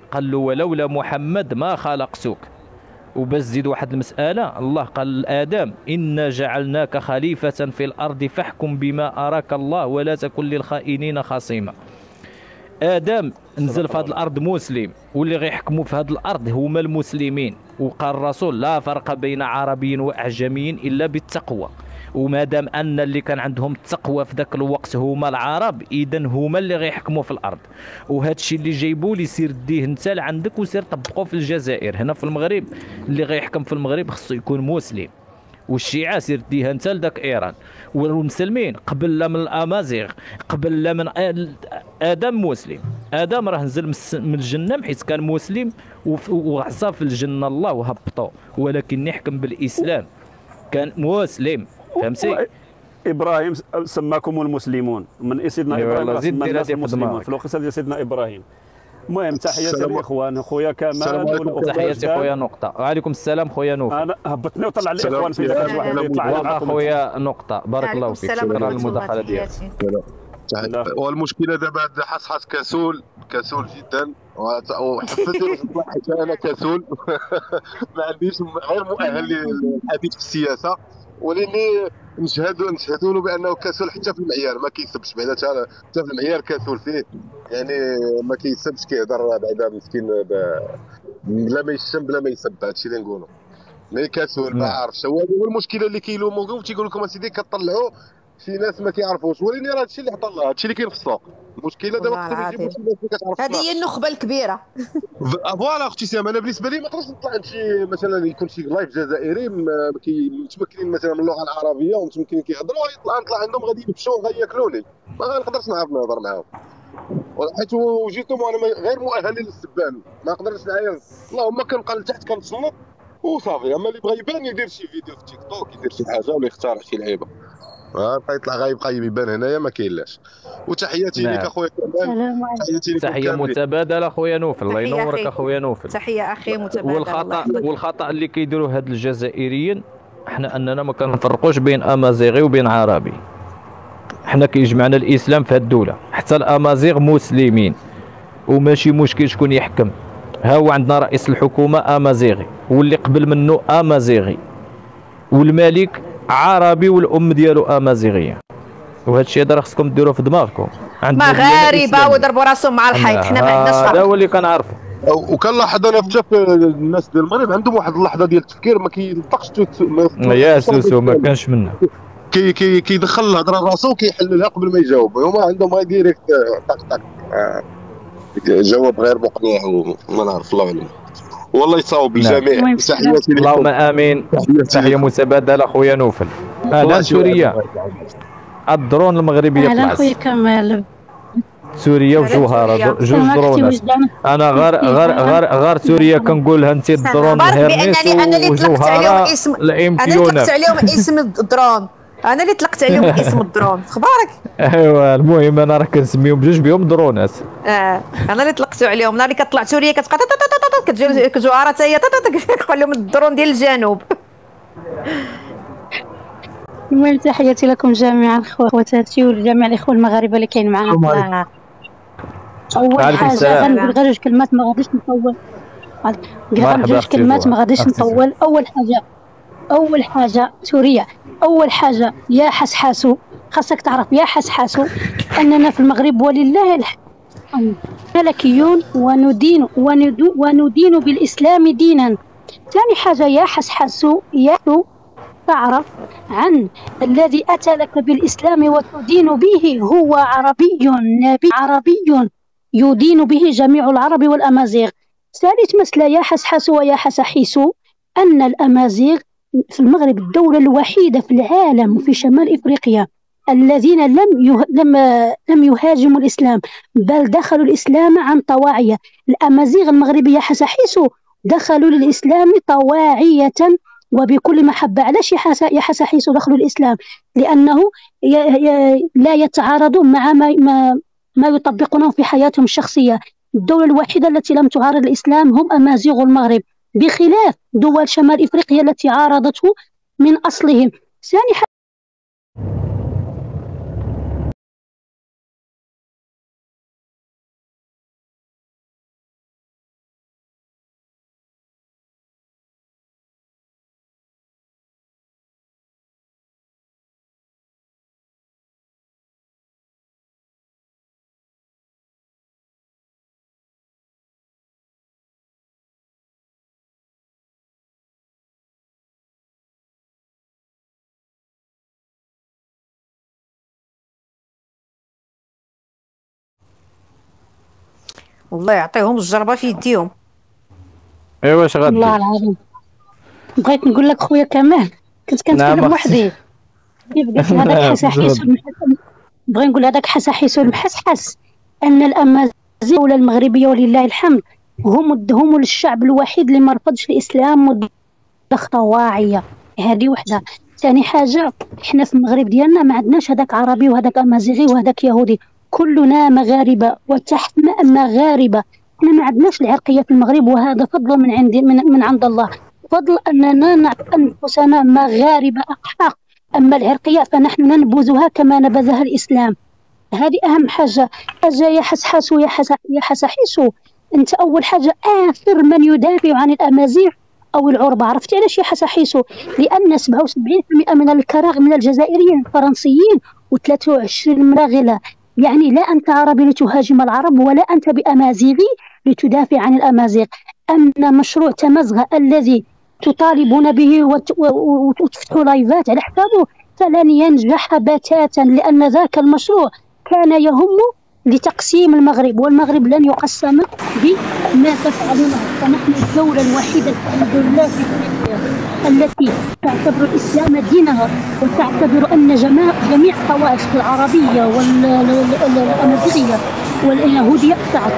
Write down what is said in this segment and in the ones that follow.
قال له ولولا محمد ما خلقتك. وبس زيد واحد المسألة، الله قال لآدم إنا جعلناك خليفة في الأرض فاحكم بما أراك الله ولا تكن للخائنين خصيما. آدم نزل صدق في هذه الله العظيم. الأرض مسلم، واللي غيحكموا في هذه الأرض هما المسلمين. وقال الرسول لا فرق بين عربي وأعجمي إلا بالتقوى. وما دام ان اللي كان عندهم التقوى في ذاك الوقت هما العرب، اذا هما اللي غيحكموا في الارض. وهذا الشيء اللي جايبوا لي سير ديه انت لعندك وسير طبقوه في الجزائر. هنا في المغرب اللي غيحكم في المغرب خصو يكون مسلم، والشيعة سير ديها انت لذاك ايران. والمسلمين قبل لا من الامازيغ، قبل لا من ادم مسلم. ادم راه نزل من الجنه حيت كان مسلم، وعصى في الجنه الله وهبطوه، ولكن يحكم بالاسلام كان مسلم. فهمتي؟ ابراهيم سماكم المسلمون، من سيدنا ايوا ابراهيم الله راه زيد سمى دير الناس هذه في المسلمون في دماغك. الوقت ديال سيدنا ابراهيم. المهم تحياتي السلام للاخوان، خويا السلام كمال عليكم والاخت تحياتي وجدان. خويا نقطة. وعليكم السلام خويا نوفل. انا هبطني وطلع السلام الاخوان في كاش واحد اللي يطلع عليهم واخا معكم. خويا نقطة، بارك عليكم الله فيك، السلام شكرا ورحمة الله، للمداخلة ديالك. تحياتي. لا. والمشكله دابا هاد حصحص كسول جدا، وحفزني باش نطلع حيت انا كسول. ما عنديش غير مؤهل للحديث في السياسه، ولاني نشهدوا له بانه كسول حتى في المعيار، ما كيسبش بعدا حتى في المعيار كسول فيه، يعني ما كيسبش، كيهضر بعدا مسكين بلا ما يشتم بلا ما يسب. هادشي اللي نقولوا ملي كسول ما نعم. عارفش. هو المشكله اللي كيلوموكم وتيقول لكم اسيدي كطلعوا شي ناس ما كيعرفوش، ولكن راه هادشي اللي عطا الله، هادشي اللي كاين في السوق. المشكله دابا والله خصهم يجيبوا العظيم شي ناس اللي كتعرف هذه هي السوق. النخبة الكبيرة. فوالا اختي سام، انا بالنسبه لي ما نقدرش نطلع عند شي مثلا يكون شي لايف جزائري متمكنين مثلا من اللغه العربيه ومتمكنين كيهضروا، نطلع عندهم غادي يمشوا غياكلوني، ما غنقدرش نعرف نهضر معاهم، حيت وجيتهم وانا غير مؤهل للسبان، ما نقدرش نعاير. اللهم كنبقى لتحت كنتصنت وصافي. اما اللي بغى يبان يدير شي فيديو في تيك توك، يدير شي حاجه ولا يخترع شي لعيبه، غيبقى يطلع غيبقى يبان هنايا ما كاينلاش. وتحياتي لك نعم. اخويا كمال، السلام عليكم. تحياتي لكم تحية كاملين. متبادلة اخويا نوفل، الله تحية ينورك أخي. اخويا نوفل. تحية أخي متبادلة. الله والخطأ يحفظك. والخطأ اللي كيديروه هاد الجزائريين، احنا اننا ما كنفرقوش بين امازيغي وبين عربي. احنا كيجمعنا الاسلام في هاد الدولة، حتى الامازيغ مسلمين وماشي مشكل شكون يحكم. ها هو عندنا رئيس الحكومة امازيغي، واللي قبل منه امازيغي، والملك عربي والام ديالو امازيغيه. وهذا الشيء هذا راه خصكم ديروه في دماغكم. عندنا ديانة مغاربة إسلامية. ويضربوا راسهم مع الحيط، حنا ما عندناش هذا فرق. هو اللي كنعرفه. وكنلاحظ انا حتى في الناس ديال المغرب عندهم واحد اللحظه ديال التفكير ما كيلطقش يا سوسو ما كانش منه. كيدخل الهضره لراسو وكيحللها قبل ما يجاوب. هما عندهم غير ديريكت طق طق، جواب غير مقنع وما نعرف. الله اعلم، والله يصاوب بالجميع. المهم تحياتي لكم. اللهم امين. تحيه متبادله اخويا نوفل. اهلا سوريا، الدرون المغربيه اهلا طلعت. خويا كمال. سوريا وجوهره جوج سلامك اختي درونات. وجدان. انا غير سوريا كنقول لها انت الدرون اخبارك هيرميس بانني انا اللي طلقت عليهم وجوهره اسم، انا اللي الامبيونات. طلقت عليهم اسم الدرون، انا اللي طلقت عليهم اسم الدرون. اخبارك؟ ايوا المهم انا راه كنسميهم بجوج بهم درونات. انا اللي طلقت عليهم. نهار اللي كطلع سوريا كتبقى كتجي كجوهره حتى هي كنقول لهم الدرون ديال الجنوب. المهم تحياتي لكم جميعا خواتاتي وجميع الاخوه المغاربه اللي كاين معنا. اول وعليكم حاجه السلام. غنقول غير جوج كلمات ما غاديش نطول. مرحبا جوج أختي كلمات ما جوهر. غاديش أختي نطول. اول حاجه سوريا، اول حاجه يا حسحاسو، خاصك تعرف يا حسحاسو اننا في المغرب ولله الحمد ملكيون وندين بالاسلام دينا. ثاني حاجه يا حسحاسو، يا تعرف عن الذي أتى لك بالإسلام وتدين به هو عربي، نبي عربي يدين به جميع العرب والأمازيغ. ثالث مسألة يا حسحس ويا حسحيسو، أن الأمازيغ في المغرب الدولة الوحيدة في العالم وفي شمال إفريقيا الذين لم يهاجموا الإسلام، بل دخلوا الإسلام عن طواعية. الأمازيغ المغربية حسحيسو دخلوا للإسلام طواعية وبكل محبة. علاش يا حسحيسو دخلوا الإسلام؟ لأنه لا يتعارضون مع ما يطبقونه في حياتهم الشخصية. الدولة الوحيدة التي لم تعارض الإسلام هم أمازيغ المغرب، بخلاف دول شمال إفريقيا التي عارضته من أصلهم. ثاني والله يعطيهم الجربه في يديهم. ايوا اش غادي؟ والله العظيم بغيت نقول لك خويا كمال، كنت نعم كنتكلم أختي. وحدي كيف قلت هذاك نعم، حساحيس تفضل. بغي نقول هذاك حساحيس والمحسحس ان الامازيغ الدولة المغربية ولله الحمد هم الشعب الوحيد اللي ما رفضش الاسلام مداخلة واعية. هذه وحده. ثاني حاجة، احنا في المغرب ديالنا ما عندناش هذاك عربي وهذاك امازيغي وهذاك يهودي، كلنا مغاربة وتحت مغاربة. احنا ما عندناش العرقية في المغرب، وهذا فضل من عند الله، فضل اننا نعرف انفسنا مغاربة احقاق. اما العرقية فنحن ننبذها كما نبذها الاسلام. هذه اهم حاجة. يا حسحاس يا حسحيسو، انت اول حاجة اخر من يدافع عن الامازيغ او العربة. عرفتي علاش يا حسحيسو؟ لان 77% من الكراغ من الجزائريين فرنسيين و23 مراغلة. يعني لا انت عربي لتهاجم العرب، ولا انت بامازيغي لتدافع عن الامازيغ. اما مشروع تمزغ الذي تطالبون به وتفتحوا لايفات على حسابه فلن ينجح بتاتا، لان ذاك المشروع كان يهم لتقسيم المغرب، والمغرب لن يقسم بما تفعلونه. فنحن الدولة الوحيدة الحمد لله في افريقيا التي تعتبر الاسلام دينها، وتعتبر ان جميع الطوائف العربية والامازيغية واليهودية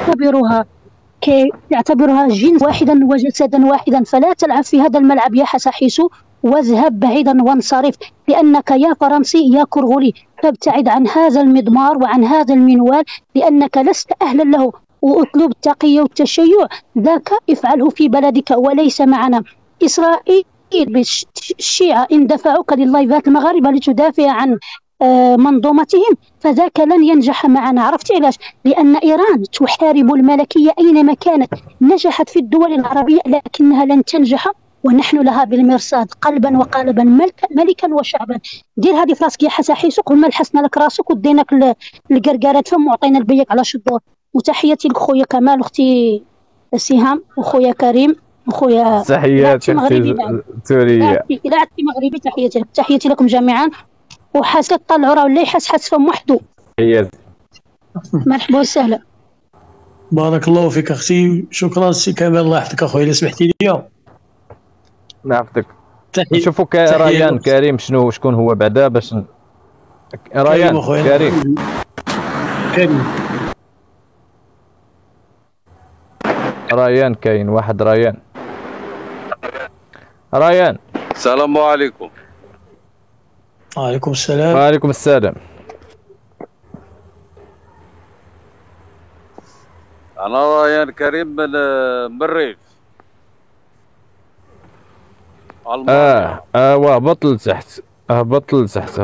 تعتبرها جنس واحدا وجسدا واحدا. فلا تلعب في هذا الملعب يا حساحيسو، واذهب بعيدا وانصرف، لأنك يا فرنسي يا كرغولي فابتعد عن هذا المضمار وعن هذا المنوال، لأنك لست أهلا له. وأسلوب التقية والتشيع ذاك افعله في بلدك وليس معنا. إسرائيل بالشيعة إن دفعوك لللايفات المغاربة لتدافع عن منظومتهم فذاك لن ينجح معنا. عرفت علاش؟ لأن إيران تحارب الملكية أينما كانت. نجحت في الدول العربية لكنها لن تنجح، ونحن لها بالمرصاد قلبا وقالبا، ملكا وشعبا. دير هذه في راسك يا حساحيسو، قبل ما لحسنا لك راسك وديناك القرقارات فم وعطينا البيك على شدور. وتحياتي لخويا كمال واختي سهام وخويا كريم وخويا تحياتي اختي تورية. إلى عدتي مغربي تحياتي لك، تحياتي لكم جميعا. وحاسة طلعوا راه ولا يحس فم وحده. تحياتي. مرحبا وسهلا. بارك الله فيك اختي، شكرا سي كمال، الله يحفظك اخويا. الا سمحتي لي نعرفتك. نشوفوا ريان كريم شكون هو بعدا باش ريان كريم ريان كاين واحد ريان. السلام عليكم. وعليكم السلام. وعليكم السلام. أنا ريان كريم من الريف. هبط لتحت هبط.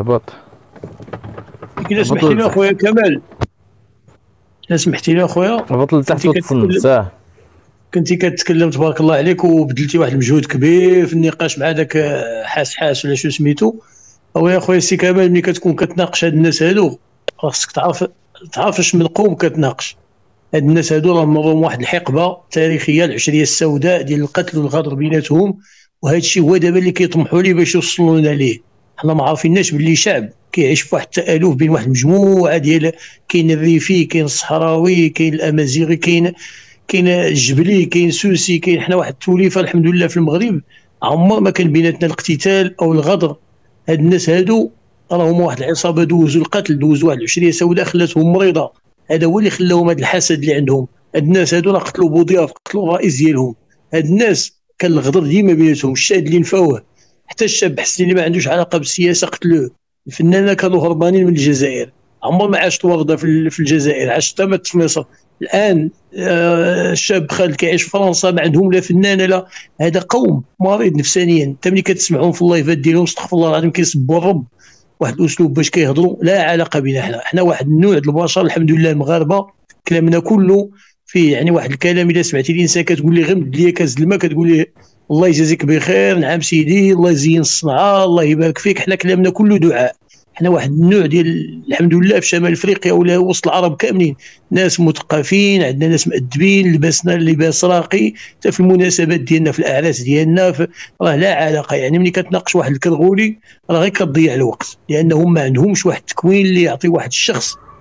إلا سمحتي لي أخويا كمال، إلا سمحتي لي أخويا هبط لتحت وتصنت. كنتي كتكلم تبارك الله عليك وبذلتي واحد المجهود كبير في النقاش مع داك حاس ولا شو سميتو. هو يا خويا سي كمال، ملي كتكون كتناقش هاد الناس هادو خاصك تعرف اش من قوم كتناقش. هاد الناس هادو راهم مرهم واحد الحقبه تاريخيه، العشريه السوداء ديال القتل والغدر بيناتهم، وهذا الشيء هو دابا اللي كيطمحوا ليه باش يوصلوا لنا ليه. حنا ما عارفيناش باللي شعب كيعيش في واحد التالف بين واحد المجموعه ديال، كاين الريفي، كاين الصحراوي، كاين الامازيغي، كاين الجبلي، كاين سوسي، كاين حنا واحد التوليفه الحمد لله في المغرب عمر ما كان بيناتنا الاقتتال او الغدر. هاد الناس هادو راهم واحد العصابه دوزوا القتل، دوزوا واحد العشريه سوداء خلاتهم مريضه. هذا هو اللي خلاهم هاد الحسد اللي عندهم. هاد الناس هادو راه قتلوا بوضياف، قتلوا الرئيس ديالهم. هاد الناس كان الغدر ديما بيناتهم. الشاهد اللي نفاوه حتى الشاب حسني اللي ما عندوش علاقه بالسياسه قتلوه. الفنانه كانوا هربانين من الجزائر، عمر ما عاشت ورده في الجزائر، عاشت تمت في مصر. الان الشاب خالد كيعيش في فرنسا، ما عندهم لا فنانه لا. هذا قوم مريض نفسانيا. انت ملي كتسمعهم في اللايفات ديالهم استغفر الله العظيم كيسبوا الرب واحد الاسلوب باش كيهضروا لا علاقه بنا. حنا واحد النوع ديال البشر الحمد لله المغاربه، كلامنا كله فيه يعني واحد الكلام. الا سمعتي الانسان كتقول لي غمد لي كاس الماء كتقول لي الله يجازيك بخير، نعم سيدي، الله يزين الصنعه، الله يبارك فيك. حنا كلامنا كله دعاء. حنا واحد النوع ديال الحمد لله في شمال افريقيا ولا وسط العرب كاملين ناس مثقفين، عندنا ناس مؤدبين، لباسنا لباس راقي، حتى في المناسبات ديالنا في الاعراس ديالنا راه لا علاقه. يعني ملي كتناقش واحد الكرغولي راه غير كتضيع الوقت، لانهم ما عندهمش واحد التكوين اللي يعطي واحد الشخص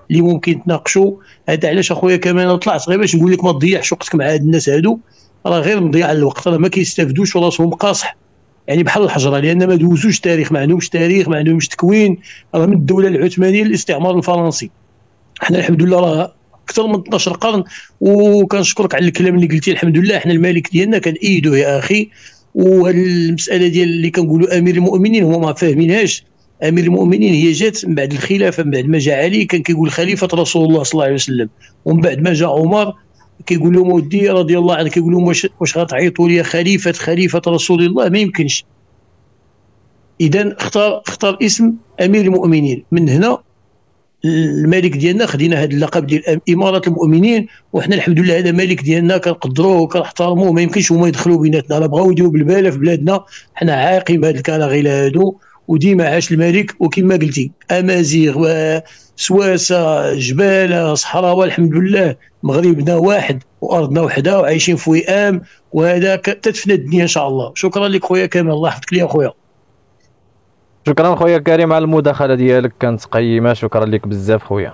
اللي ممكن تناقشوا. هذا علاش اخويا كمان طلعت غير باش نقول لك ما تضيعش وقتك مع هاد الناس هادو، راه غير مضيعه الوقت، راه ما كيستافدوش وراسهم قاصح يعني بحال الحجره، لان ما دوزوش تاريخ، ما عندهمش تاريخ، ما عندهمش تكوين. راه من الدوله العثمانيه للاستعمار الفرنسي، حنا الحمد لله راه اكثر من 12 قرن. وكنشكرك على الكلام اللي قلتي، الحمد لله حنا الملك ديالنا كنأيدوه يا اخي. وهاد المساله ديال اللي كنقولوا امير المؤمنين هما ما فاهمينهاش. امير المؤمنين هي جات من بعد الخلافه، من بعد ما جاء علي كان كيقول خليفه رسول الله صلى الله عليه وسلم، ومن بعد ما جاء عمر كيقول لهم ودي رضي الله عنه، كيقول لهم واش غتعيطوا لي خليفه رسول الله؟ ما يمكنش. اذا اختار اسم امير المؤمنين. من هنا الملك ديالنا خدينا هذا اللقب ديال اماره المؤمنين، وحنا الحمد لله هذا ملك ديالنا كنقدروه وكنحترموه. ما يمكنش هما يدخلوا بيناتنا، راه بغاو يديروا بالباله في بلادنا، حنا عاقين بهذه الكراغيله هادو. وديما عاش الملك. وكما قلتي امازيغ وسواسه جباله صحراء، والحمد لله مغربنا واحد وارضنا وحده وعايشين في وئام، وهذا تتفنى الدنيا ان شاء الله. شكرا لك خويا كامل، الله يحفظك لي اخويا. شكرا خويا كريم على المداخله ديالك، كانت قيمه. شكرا لك بزاف خويا.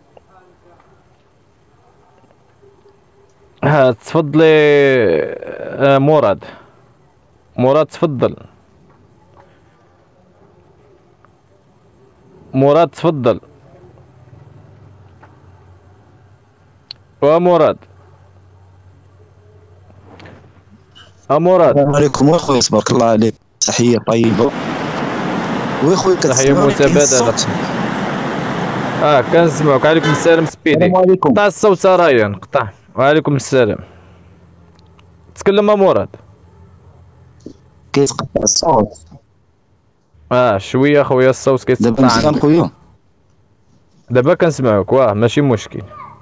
تفضلي مراد تفضل. مراد تفضل. مراد السلام عليكم اخويا، تبارك الله عليك، تحيه طيبه. واخويا تحيه متبادله. كنسمعك. وعليكم السلام سبيدي. السلام عليكم. قطع الصوت رايان، قطع. وعليكم السلام. تكلم مراد. كيتقطع الصوت شويه خويا الصوت كيتقطع. دابا مزيان خويا؟ دابا كنسمعك ماشي مشكل.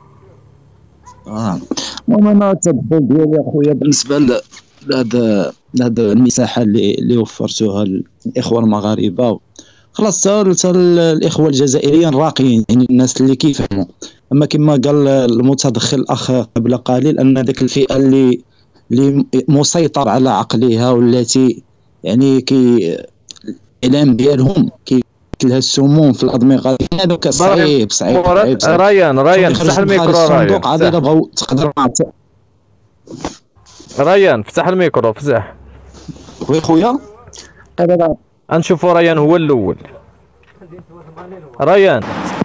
المهم انا التدخل ديالي اخويا بالنسبه لهذا المساحه اللي وفرتوها الاخوه المغاربه، خلاص حتى الاخوه الجزائريين راقيين، يعني الناس اللي كيفهموا. اما كما قال المتدخل الاخ قبل قليل ان ذيك الفئه اللي مسيطر على عقلها والتي يعني الاعلام ديالهم لها السموم في الادمغه، هذاك صعيب. ريان فتح الميكرو. ريان فتح الميكرو، فتح. خويا نشوفوا ريان هو الاول. ريان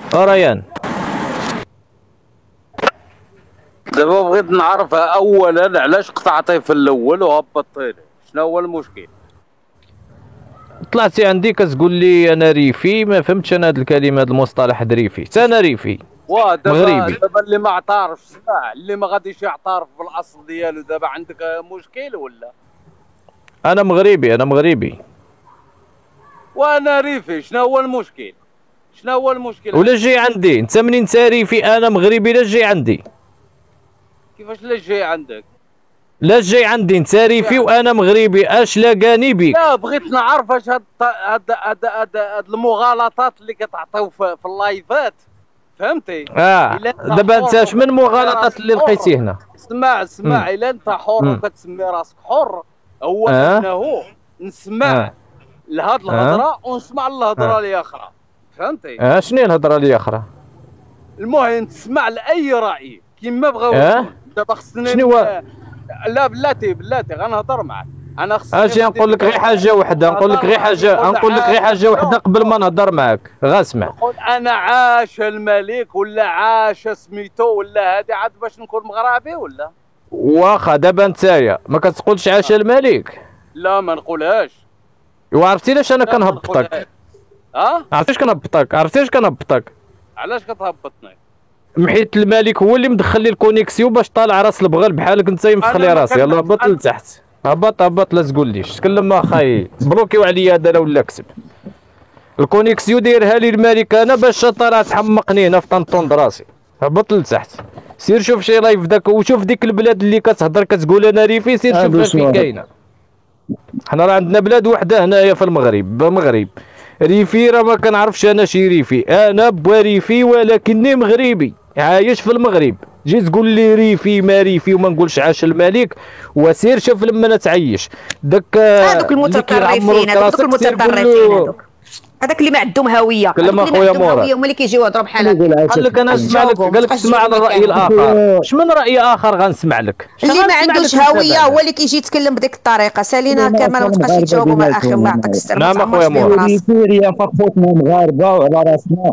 دابا بغيت نعرفها اولا علاش قطعتي في الاول وهبطتي، شنو هو المشكل؟ طلعتي عندي كتقول لي انا ريفي، ما فهمتش انا هذه الكلمه، هذا المصطلح ريفي. حتى انا ريفي مغربي. دابا اللي ما اعترفش، سمع، اللي ما غاديش يعترف بالاصل ديالو دابا عندك مشكل ولا؟ انا مغربي وانا ريفي، شنو هو المشكل؟ ولا جاي عندي انت منين انت ريفي انا مغربي؟ لا جاي عندي. كيفاش لا جاي عندك؟ لا جاي عندي انت ريفي وانا مغربي، اش لاقاني بك؟ لا بغيت نعرف اش هاد المغالطات اللي كتعطيو في اللايفات، فهمتي؟ دابا انت اش من مغالطات اللي لقيتي هنا؟ اسمع الا انت حر وكتسمي راسك حر، هو انه نسمع لهاد الهضره ونسمع الهضره اللي اخرى، فهمتي؟ شنو هي الهضره اللي اخرى؟ المهم تسمع لاي راي كيما بغاو. دابا خصني لا بلاتي غنهضر معاك. انا خصني اجي نقول لك غير حاجه وحده، نقول لك غير حاجه وحده قبل ما نهضر معاك. غاسمع، نقول انا عاش الملك ولا عاش سميتو ولا هادي عاد باش نكون مغربي ولا؟ واخا دابا نتايا ما كتقولش عاش الملك. لا ما نقولهاش. وعرفتي علاش انا كنهبطك؟ عرفتي علاش كنهبطك؟ علاش كتهبطني؟ حيت الملك هو اللي مدخل لي الكونيكسيون باش طالع راس البغل بحالك انت مدخل لي راسي. يلاه هبط لتحت، هبط لا تقوليش. تكلم اخاي، بلوكيو عليا هذا لا ولا كسب. الكونيكسيون دايرها لي الملك انا باش راه تحمقني هنا في طنطون دراسي. هبط لتحت، سير شوف شي لايف داك وشوف ديك البلاد اللي كتهضر كتقول انا ريفي، سير شوفها فين كاينه. حنا راه عندنا بلاد وحده هنايا في المغرب ريفي، راه ما كنعرفش انا شي ريفي. انا بوريفي ولكني مغربي عايش في المغرب. جي تقول لي ريفي ما ريفي وما نقولش عاش الملك، وسير شوف لما تعيش داك هذوك المتطرفين. هذاك اللي ما عندهم هويه، كلم اخويا مراد هما اللي كيجيو يهضروا بحال هكا. قال لك انا نسمع لك، قال لك اسمع على الراي الاخر. اش من راي اخر غنسمع لك؟ اللي ما عندوش هويه هو اللي كيجي يتكلم بديك الطريقه. سالينا كمال ما تبقاش تجاوبوا مع اخي، الله يعطيك الستر. نعم اخويا مراد. سوريا فقطنا مغاربه وعلى راسنا.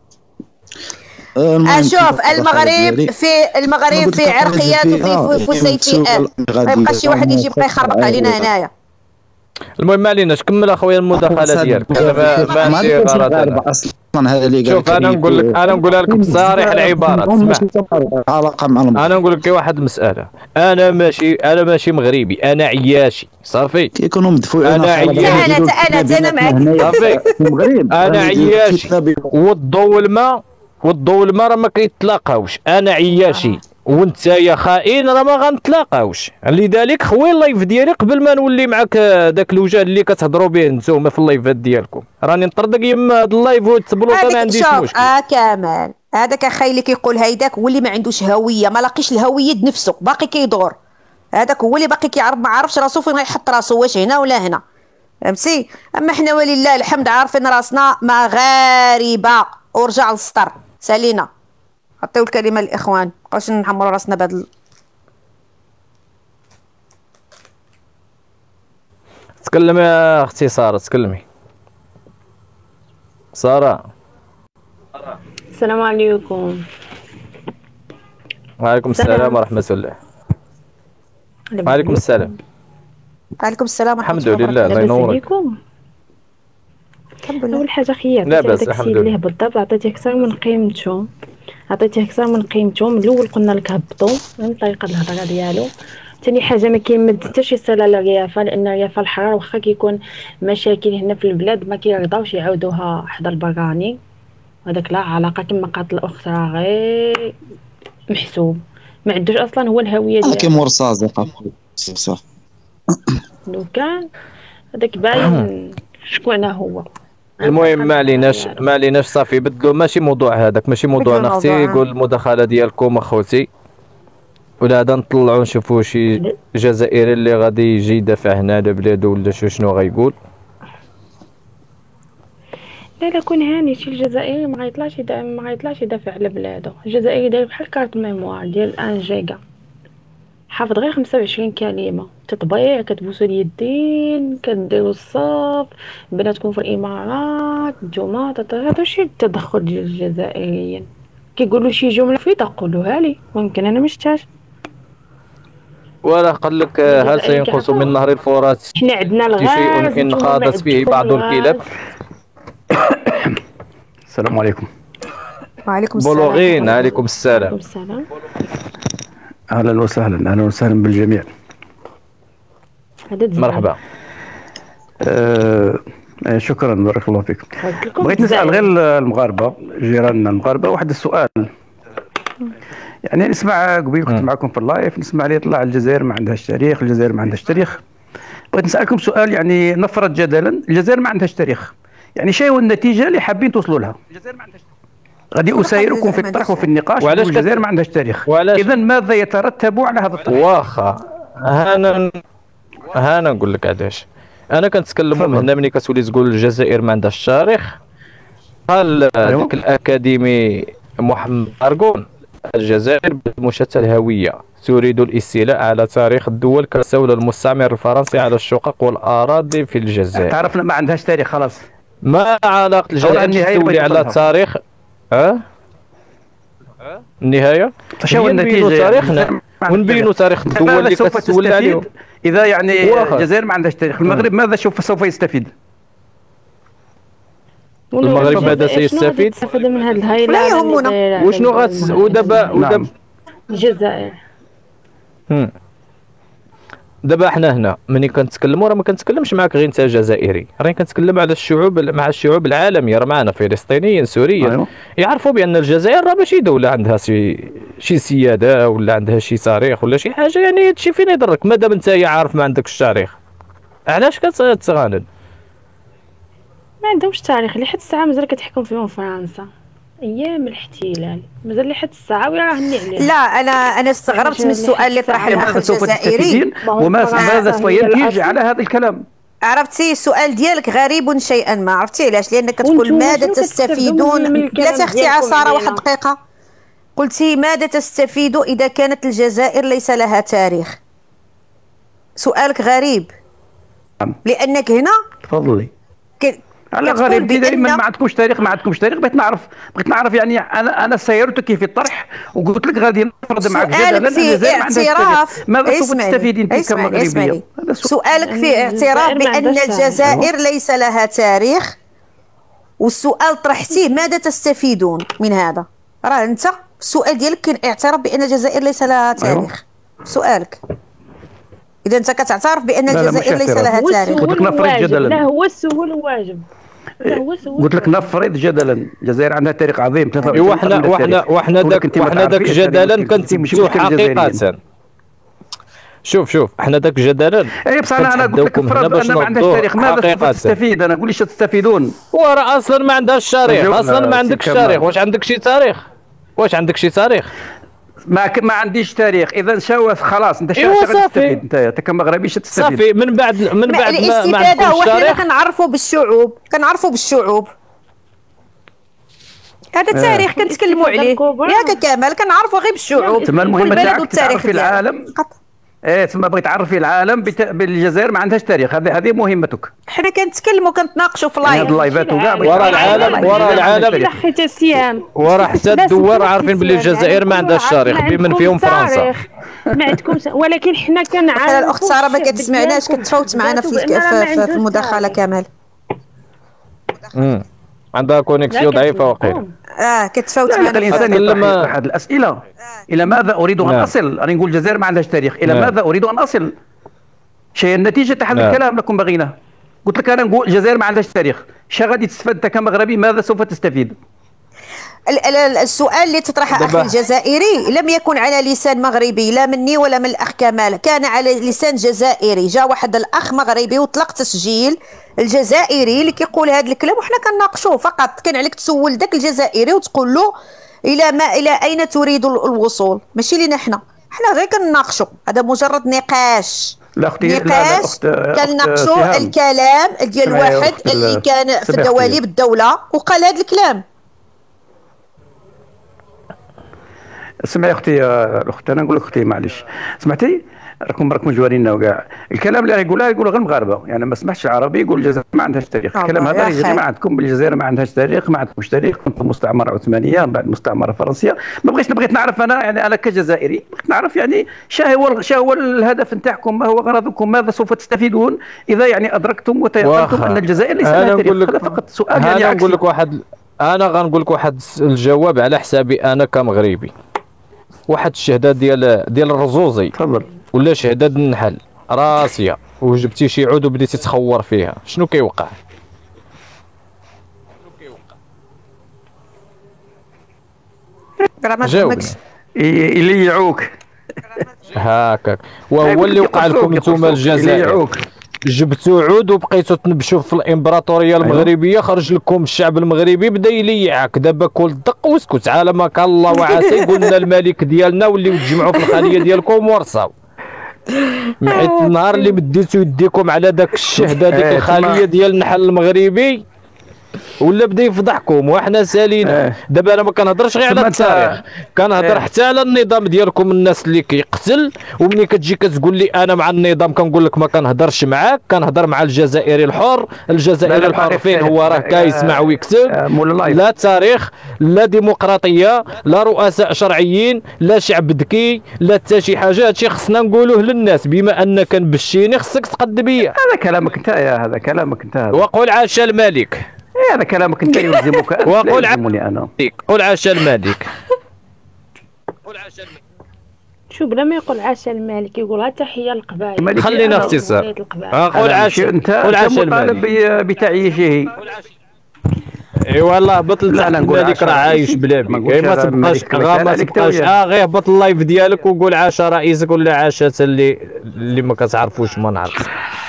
شوف المغرب في عرقيات وفي فسيفيات، ما يبقاش شي واحد يجي يبقى يخربق علينا هنايا. المهم ما عليناش، كمل اخويا المداخله ديالك. انا ماشي غلط اصلا هذا اللي قال. شوف انا نقولها لك بصريح العبارات. انا نقول لك واحد المساله، انا ماشي مغربي، انا عياشي صافي. كيكونوا مدفوعين. انا عياشي انا معك صافي. انا عياشي والضوء والماء راه ما كيتلاقاوش. انا عياشي وانت يا خائن راه ما غنتلاقاوش. لذلك خويا اللايف ديالي قبل ما نولي معاك داك الوجه اللي كتهضروا به نتوما في اللايفات ديالكم، راني نطردك يما هذا اللايف وتبلوطا ما عنديش مشكل. كمال هذاك اخي اللي كيقول هيداك هو اللي ما عندوش هويه، ما لاقيش الهويه نفسه، باقي كيدور. هذاك هو اللي باقي كيعرف، ما عارفش راسو فين غيحط راسو، واش هنا ولا هنا، فهمتي؟ اما حنا ولله الحمد عارفين راسنا مغاربه. ورجع للسطر. سالينا عطيو الكلمه للاخوان، مابقاوش نحمروا راسنا بهذا تكلم يا اختي ساره، تكلمي ساره. السلام عليكم. وعليكم السلام ورحمه الله. وعليكم السلام. وعليكم السلام ورحمه الله. الحمد لله، الله ينورك. اول حاجه خير لاباس الحمد لله. بالضبط عطيتيه اكثر من قيمته، من الاول قلنا لك هبطوا من طريقه الهضره ديالو. ثاني حاجه ما كيمد حتى شي صله للريافه، لان الريافه الحرار واخا كيكون مشاكل هنا في البلاد ما كيرضاوش يعاودوها حدا البراني، وهذاك لا علاقه كما قالت الاخرى غير محسوب، ما عندوش اصلا هو الهويه ديالو. كيما مرصازه صح. لو كان هذاك باين شكون هو. المهم ما عليناش صافي بدلوا، ماشي موضوع هذاك، ماشي موضوعنا اختي. يقول المداخله ديالكم اخوتي، ولا هذا نطلعوا نشوفوا شي جزائري اللي غادي يجي يدافع هنا على بلادو ولا شنو غايقول. لا كون هاني شي الجزائري ما غيطلعش يدافع على بلادو. الجزائري داير بحال كارت ميموار ديال 1 جيجا، حافظ غير 25 كلمه، تطبيع، كتبوسوا اليدين، كديروا الصف، بناتكم في الامارات، نتوما هذا شي التدخل ديال الجزائريين. كيقولوا شي جمله في تقولوها لي، ممكن انا ما شفتهاش. ولا قال لك هل سينقص من نهر الفرات حنا عندنا الغاز شيء إن خاضت فيه بعض الكلاب. السلام عليكم. وعليكم السلام. بلوغين. عليكم السلام. اهلا وسهلا بالجميع. مرحبا. شكرا بارك الله فيكم. بغيت نسال غير المغاربه جيراننا المغاربه واحد السؤال. يعني نسمع قبيل كنت معكم في اللايف، نسمع لي يطلع الجزائر ما عندهاش تاريخ، الجزائر ما عندهاش تاريخ. بغيت نسالكم سؤال، يعني نفرض جدلا الجزائر ما عندهاش تاريخ، يعني شنو النتيجه اللي حابين توصلوا لها؟ الجزائر ما عندهاش تاريخ. غادي اسايركم في الطرح وفي النقاش. وعلاش الجزائر ما عندهاش تاريخ؟ اذا ماذا يترتب على هذا الطرح؟ واخا انا نقول لك علاش. انا كنتكلموا من هنا ملي كتولي تقول الجزائر ما عندهاش تاريخ. قال ذاك الاكاديمي محمد أرغون الجزائر مشتت الهويه تريد الاستيلاء على تاريخ الدول كالدولة المستعمر الفرنسي على الشقق والاراضي في الجزائر. تعرفنا ما عندهاش تاريخ خلاص. ما علاقه الجزائر تولي على التاريخ؟ النهايه شنو النتيجه؟ تاريخنا ونبينوا تاريخ الدول اللي كتولى عليهم. اذا يعني الجزائر ما عندهاش تاريخ، المغرب ماذا سوف يستفيد؟ المغرب ماذا سيستفيد؟ من هذا الهيلة لا يهمنا. وشنو ودابا الجزائر دابا حنا هنا ملي كنتكلموا راه ما كنتكلمش معاك غير انت جزائري، راني كنتكلم على الشعوب، مع الشعوب العالميه، راه معنا فلسطينيين سوريين يعرفوا بان الجزائر راه ماشي دوله عندها شي سياده ولا عندها شي تاريخ ولا شي حاجه. يعني هادشي فين يضرك مادام انت عارف ما عندكش تاريخ، علاش كتغاند؟ ما عندهمش تاريخ لحد الساعه مازال كتحكم فيهم فرنسا ايام الاحتلال، مازال لحد الساعه ويراهني عليه. لا انا استغربت من السؤال اللي طرح الاخ الجزائري. وماذا سوف ينتج على هذا الكلام؟ عرفتي السؤال ديالك غريب شيئا ما، عرفتي علاش؟ لانك كتقول ماذا تستفيدون. لا اختي عصاره، واحد دقيقه. قلتي ماذا تستفيد اذا كانت الجزائر ليس لها تاريخ. سؤالك غريب لانك هنا تفضلي. على غريب دائما ما عندكمش تاريخ، ما عندكمش تاريخ. بغيت نعرف يعني انا سيرتك في الطرح وقلت لك غادي نفرض معك جدلا في اعتراف. ماذا سوف تستفيدين انت كمغربيه؟ سؤالك في اعتراف بان الجزائر ليس لها تاريخ، والسؤال طرحتيه ماذا تستفيدون من هذا. راه انت السؤال ديالك كاين اعتراف بان الجزائر ليس لها تاريخ. سؤالك اذا انت كتعترف بان الجزائر ليس لها تاريخ. قلت لك نفرض جدلا. لا هو السهول واجب. قلت لك نفرض جدلا الجزائر عندها تاريخ عظيم. وحنا داك جدلا كنتبتو حقيقه. شوف احنا داك جدلا. اي بصح انا قلت لك فرض ان ما عندهاش تاريخ، ماذا سوف تستفيد؟ انا نقول ليش تستفيدون؟ وراه اصلا ما عندهاش تاريخ، اصلا ما عندكش تاريخ. واش عندك شي تاريخ؟ ما عنديش تاريخ. اذا شاو خلاص انت شاو تستفيد. انت كمغربي تستفيد صافي. من بعد ما الاستفاده هو حنا كنعرفوا بالشعوب. هذا التاريخ كنتكلموا عليه ياك كمال، كنعرفوا غير بالشعوب. تما المهم تاعك تعرفي العالم. تما بغيت تعرفي العالم بالجزائر ما عندهاش تاريخ. هذه مهمتك. حنا كنتكلموا كنتناقشوا في لايف. هاد اللايفات وكاع ورا العالم حتى سيام ورا حتى الدول عارفين باللي الجزائر ما عندهاش تاريخ، بمن فيهم فرنسا. ما عندكمش، ولكن حنا كنعرفوا. الاخت ساره ما كتسمعناش، كتفوت معنا في المداخله كمال. عندها كونيكسيون ضعيفه وقيله. كتفوت معنا. الانسان يطرح احد الاسئله. الى ماذا اريد ان اصل؟ راني نقول الجزائر ما عندهاش تاريخ. الى ماذا اريد ان اصل؟ شيء النتيجه تاع هذا الكلام لكم بغيناه. قلت لك انا نقول الجزائر ما عندهاش تاريخ. شا غادي تستفاد انت كمغربي؟ ماذا سوف تستفيد؟ السؤال اللي تطرحه اخي الجزائري لم يكن على لسان مغربي، لا مني ولا من الاخ كمال، كان على لسان جزائري. جا واحد الاخ مغربي وطلق تسجيل الجزائري اللي كيقول هذا الكلام وحنا كنناقشوه. فقط كان عليك تسول ذاك الجزائري وتقول له الى اين تريد الوصول، ماشي لينا حنا غير كنناقشوا. هذا مجرد نقاش. لا اختي نقاش كنناقشوا الكلام ديال واحد اللي كان في دواليب الدوله وقال هذا الكلام. اسمعي اختي، انا نقول لك اختي معليش، سمعتي؟ راكم جوارينا وكاع الكلام اللي يقولوه غير المغاربه. يعني ما سمحش العربي يقول الجزائر ما عندهاش تاريخ. الكلام هذا يا جماعه عندكم بالجزائر ما عندهاش تاريخ، ما عندكمش تاريخ. كنتم مستعمره عثمانيه بعد مستعمره فرنسيه. بغيت نعرف انا، يعني انا كجزائري بغيت نعرف يعني شا هو الهدف نتاعكم، ما هو غرضكم، ماذا سوف تستفيدون اذا يعني ادركتم وتيقنتم ان الجزائر ليس لها تاريخ. هذا فقط سؤال. يعني انا غنقول لك واحد الجواب على حسابي انا كمغربي. واحد الشهاده ديال الرزوزي، تفضل، ولا شهاده النحل راسيه، وجبتي شي عود وبديتي تخور فيها، شنو كيوقع؟ جاوبني. يليعوك هكاك. وهو اللي وقع لكم نتوما الجزائر. جبتوا عود وبقيتوا تنبشوا في الامبراطوريه المغربيه، خرج لكم الشعب المغربي بدا يليعك. دابا كل دق واسكت، على ما كان الله وعسى قلنا الملك ديالنا واللي تجمعوا في الخليه ديالكم ورصاو. حيت النهار اللي مديتوا يديكم على داك الشهده ديك الخليه ديال النحل المغربي ولا بدا يفضحكم وحنا سالينا. دابا انا ما كنهضرش غير على التاريخ، كنهضر حتى على النظام ديالكم، الناس اللي كيقتل. وملي كتجي كتقول لي انا مع النظام كنقول لك ما كنهضرش معاك، كنهضر مع الجزائري الحر. الجزائري الحر فين هو؟ راه كيسمع ويكتب. لا تاريخ، لا ديمقراطيه، لا رؤساء شرعيين، لا شعب ذكي، لا حتى شي حاجه. هادشي خصنا نقولوه للناس. بما انك نبشيني خصك تقد بيا. هذا كلامك انت، هذا كلامك انت. وقل عاش الملك. هذا كلامك انت يلزمك انت. وقل انا قل عاش الملك. شو بلا ما يقول عاش الملك يقولها تحيه للقبائل. خلينا اختصار. قول عاش. قول عاش الملك بتعييشه. اي والله بطل الملك راه عايش بلا بك. ما تبقاش غير هبط اللايف ديالك وقول عاش رئيسك ولا عاشات اللي ما كتعرفوش. ما نعرفش.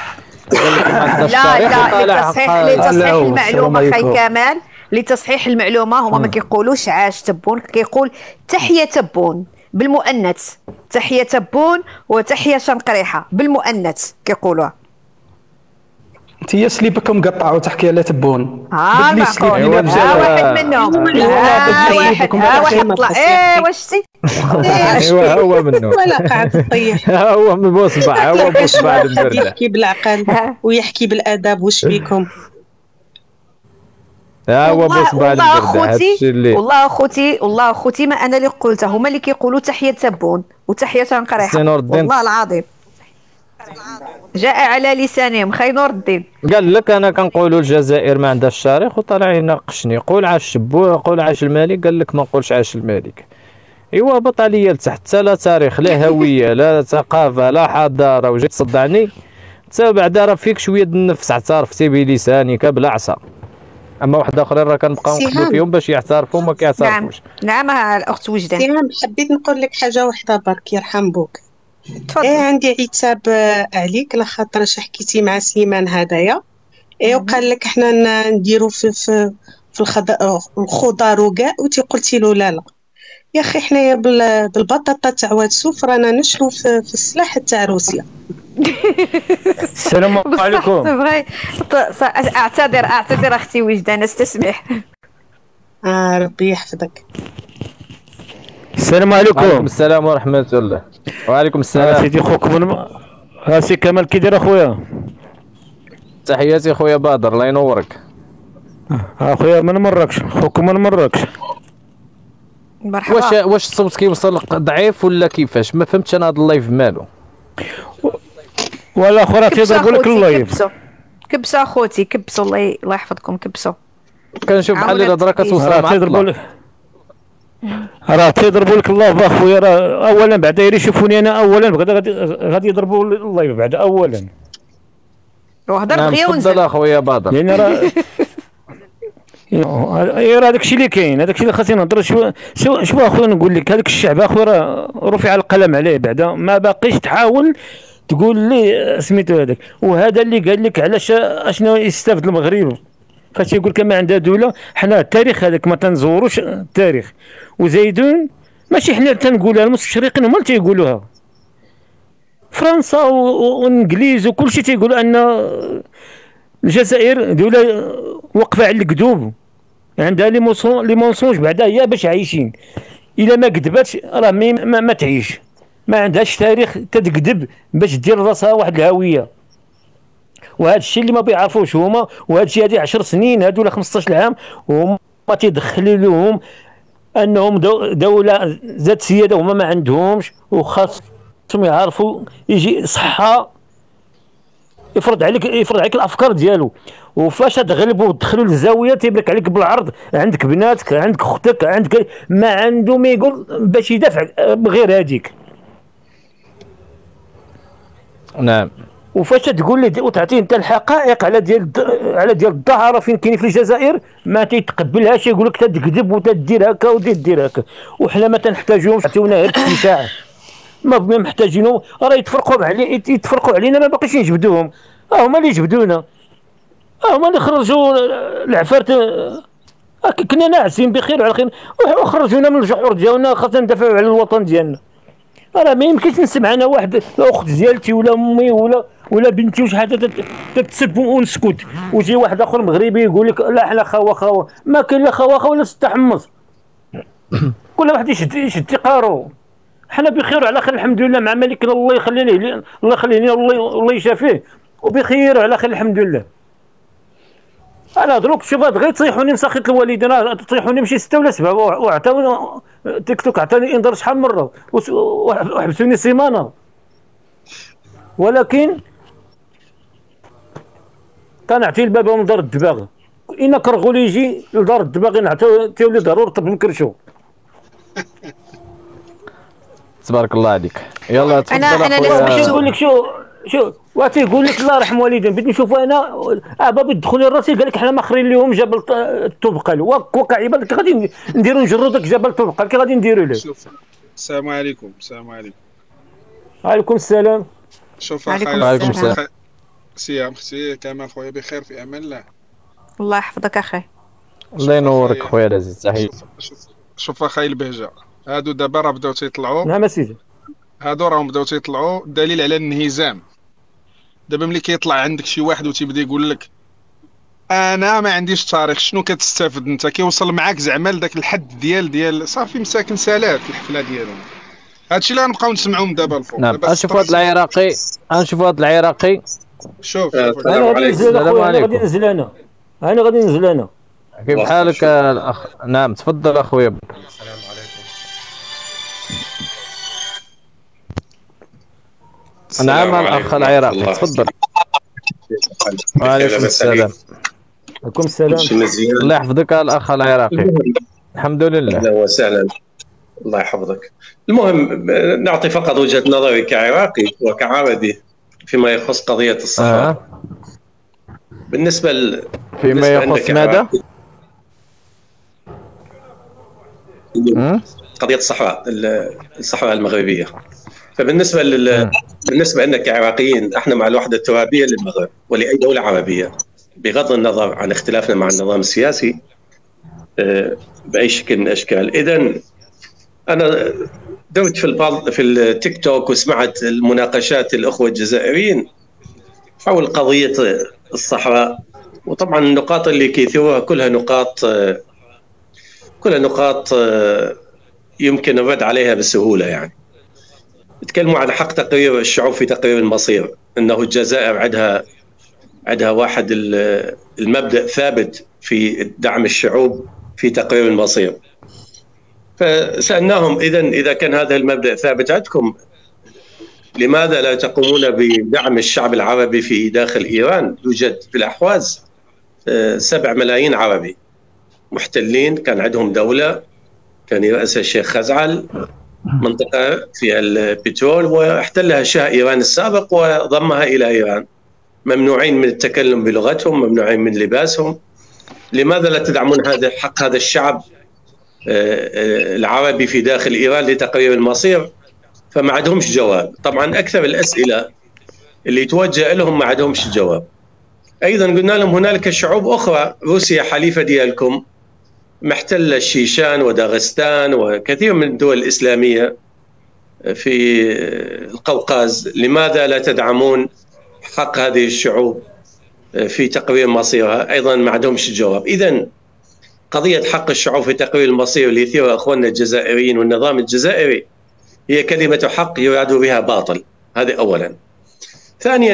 لتصحيح المعلومه خي كمال، لتصحيح المعلومه هما ما كيقولوش عاش تبون، كيقول تحيه تبون بالمؤنث. تحيه تبون وتحيه شنقريحه بالمؤنث كيقولوها. انت يا سليبك مقطع وتحكي على تبون. ها المعقول. واحد منهم. واحد طلع. واش شتي؟ ايوا هو منه. ولا قاعد طيح. هو من بوصبع، هو بوصبع المبرده. يحكي بالعقل ويحكي بالادب. واش بيكم؟ هو بوصبع المبرده. والله اخوتي ما انا اللي قلتها، هما اللي كيقولوا تحيه تبون وتحيه قريحه. والله العظيم جاء على لسانهم خي نور الدين. قال لك انا كنقولوا الجزائر ما عندهاش تاريخ، وطلع يناقشني قول عاش الشبوع قول عاش الملك. قال لك ما نقولش عاش الملك. ايوا هبط عليا لتحت، لا تاريخ لا هويه لا ثقافه لا حضاره، وجيت تصدعني حتى بعدا راه فيك شويه النفس، اعترفتي بلسانك بلا عصا. اما واحد اخرين راه كنبقاو نقولوا فيهم باش يعترفوا ما كيعترفوش. نعم الاخت وجدان. سهام حبيت نقول لك حاجه واحده برك يرحم بوك. تفضل. عندي عتاب عليك لخاطر حكيتي مع سليمان هدايا. وقال لك حنا نديرو في الخضر وكاع، وتي قلتي له لا يا اخي حنايا بالبطاطا تاع واتسوف رانا نشرو في السلاح تاع روسيا. السلام عليكم. اعتذر اختي وجدان، استسمح. ربي يحفظك. السلام عليكم. وعليكم السلام ورحمه الله. وعليكم السلام. سيدي خوك سي كمال كي داير اخويا؟ تحياتي خويا بدر الله ينورك. اخويا من مراكش، خوك من مراكش. مرحبا. واش الصوت كيوصل ضعيف ولا كيفاش؟ ما فهمتش انا هذا اللايف مالو. ولا اخو راه تيضربوا لك اللايف. كبسوا اخوتي كبسوا، الله يحفظكم كبسوا. كنشوف بحال الهضره كتوصل مع راه تيضربوا لك اللايف اخويا. راه اولا بعدا يشوفوني انا اولا غادي يضربوا اللايف بعدا اولا. وهضر دغيا ونزل. تفضل اخويا بدر. لان راه راه داكشي اللي كاين، هذاك الشيء اللي خاصني نهضر. شوف اخويا نقول لك هذاك الشعب اخويا راه رفع القلم عليه بعدا، ما باقيش تحاول تقول لي سميتو هذاك. وهذا اللي قال لك علاش اشنو يستافد المغرب فاش يقول لك ما عندها دوله. حنا التاريخ هذاك ما تنزوروش التاريخ. وزايدون ماشي حنا تنقولها، المستشرقين هما اللي تيقولوها. فرنسا والانجليز وكل شيء تيقولوا ان الجزائر دوله واقفه على الكذوب، عندها لي مونسونج بعدا هي باش عايشين. الا ما كذباتش راه ما تعيش، ما عندهاش تاريخ تتكذب باش دير راسها واحد الهويه. وهذا الشيء اللي ما بيعرفوش هما، وهذا الشيء هذه 10 سنين هادو ولا 15 عام وهما تيدخلوا لهم انهم دوله ذات سياده هما ما عندهمش، وخاصهم يعرفوا يجي صحه يفرض عليك الافكار ديالو. وفاش تغلبوا وتدخلوا للزاويه تيبلك عليك بالعرض، عندك بناتك عندك اختك عندك ما عنده ما يقول باش يدافع بغير هذيك. نعم. وفاش تقول لي وتعطيه انت الحقائق على ديال الظاهره فين كاين في الجزائر ما تيتقبلهاش، يقول لك تكذب وتدير هكا ودير هكا. وحنا ما تنحتاجوهمش، عطيونا غير الدفاع ما محتاجينهم. راه يتفرقوا علينا ما باقيش نجبدوهم. هما اللي جبدونا، هما اللي خرجوا العفارت. كنا ناعسين بخير وعلى خير وخرجونا من الجحور ديالنا. خاصنا ندافعوا على الوطن ديالنا. راه ما يمكنش نسمع انا واحد اخت ديالتي ولا امي ولا بنتي وشي حاجه تتسب ونسكت، ويجي واحد اخر مغربي يقول لك لا حنا خوا. ما كاين لا خوا ولا ستحمص. كل واحد يشد قارو. حنا بخير وعلى خير الحمد لله مع ملكنا الله يخليه الله يشافيه وبخير وعلى خير الحمد لله. انا دروك شوف غير تصيحوني مسخيط الوالدين، تصيحوني مشي 6 ولا 7 وعطاوني تيك توك عطاني انذار شحال من مره وحبسوني سيمانه. ولكن كنعطي الباب من دار الدباغ. إنا كرغول يجي لدار الدباغ نعطيو لي ضروري طب نكرشو. تبارك الله عليك. يلا تفضل انا اخويا. نقول لك شو وتيقول لك الله يرحم والدين بدي نشوف انا بابا يدخل راسي قال لك حنا ماخرين لهم جبل الطبقل وكا عباد غادي نديروا نجروا داك جبل الطبقل كي غادي نديروا له. السلام عليكم. وعليكم السلام. شوف وعليكم السلام. سيام اختي كما خويا بخير في امان الله. الله يحفظك اخي. الله ينورك خويا العزيز. تحيه. شوف اخي البهجه هادو دابا راه بداو تيطلعوا. نعم سيدي. هادو راهم بداو تيطلعوا دليل على الانهزام دابا ملي كيطلع عندك شي واحد وتيبدا يقول لك انا ما عنديش تاريخ، شنو كتستافد انت؟ كيوصل معاك زعما لذاك الحد ديال صافي مساكن سالات الحفله ديالهم. هادشي اللي غنبقاو نسمعوهم دابا الفوق. نعم نشوف هذا العراقي، نشوف هذا العراقي. شوف انا غادي ننزل اخويا، انا غادي ننزل انا غادي ننزل انا. كيف حالك الاخ؟ نعم تفضل اخويا. السلام عليكم. نعم الاخ العراقي تفضل. وعليكم السلام. وعليكم السلام. الله يحفظك الاخ العراقي. الحمد لله. اهلا وسهلا. الله يحفظك. المهم نعطي فقط وجهة نظري كعراقي وكعربي فيما يخص قضية الصحراء. بالنسبة فيما يخص ماذا؟ قضية الصحراء المغربية. فبالنسبة بالنسبة لنا كعراقيين احنا مع الوحدة الترابية للمغرب ولأي دولة عربية بغض النظر عن اختلافنا مع النظام السياسي بأي شكل من الأشكال. إذن أنا درت في التيك توك وسمعت المناقشات الأخوة الجزائريين حول قضية الصحراء، وطبعا النقاط اللي كيثيروها كلها نقاط يمكن الرد عليها بسهولة. يعني يتكلموا عن حق تقرير الشعوب في تقرير المصير، أنه الجزائر عندها واحد المبدأ ثابت في دعم الشعوب في تقرير المصير. فسألناهم إذا كان هذا المبدأ ثابت عندكم لماذا لا تقومون بدعم الشعب العربي في داخل إيران؟ يوجد في الأحواز 7 ملايين عربي محتلين، كان عندهم دولة كان يرأسها الشيخ خزعل، منطقة فيها البترول واحتلها شاه إيران السابق وضمها إلى إيران، ممنوعين من التكلم بلغتهم، ممنوعين من لباسهم. لماذا لا تدعمون حق هذا الشعب العربي في داخل إيران لتقرير المصير؟ فما عندهمش جواب. طبعا أكثر الأسئلة اللي توجه لهم ما عندهمش جواب. أيضا قلنا لهم هنالك شعوب أخرى، روسيا حليفة ديالكم محتلة الشيشان وداغستان وكثير من الدول الإسلامية في القوقاز، لماذا لا تدعمون حق هذه الشعوب في تقرير مصيرها؟ أيضا ما عندهمش جواب. إذن قضية حق الشعوب في تقرير المصير اللي يثيرها أخواننا الجزائريين والنظام الجزائري هي كلمة حق يراد بها باطل. هذا أولا. ثانيا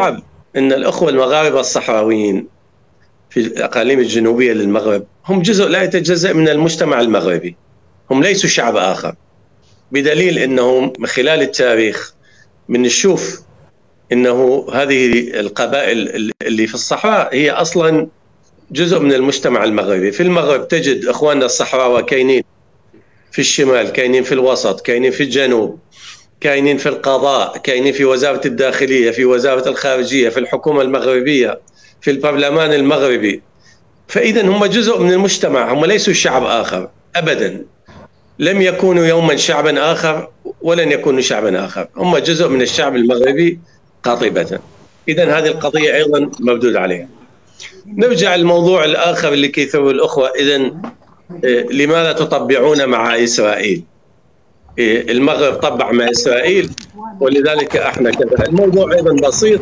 إن الأخوة المغاربة الصحراويين في الأقاليم الجنوبية للمغرب هم جزء لا يتجزأ من المجتمع المغربي، هم ليسوا شعب آخر، بدليل أنهم من خلال التاريخ من نشوف أنه هذه القبائل اللي في الصحراء هي أصلا جزء من المجتمع المغربي. في المغرب تجد أخواننا الصحراوة كاينين في الشمال، كاينين في الوسط، كاينين في الجنوب، كاينين في القضاء، كاينين في وزارة الداخلية، في وزارة الخارجية، في الحكومة المغربية، في البرلمان المغربي. فإذا هم جزء من المجتمع، هم ليسوا شعب آخر أبدا، لم يكونوا يوما شعبا آخر ولن يكونوا شعبا آخر، هم جزء من الشعب المغربي قاطبة. إذا هذه القضية أيضا مردود عليها. نرجع للموضوع الآخر اللي كيثيره الأخوة. إذا لماذا تطبعون مع إسرائيل؟ المغرب طبع مع إسرائيل ولذلك احنا كذا. الموضوع أيضا بسيط،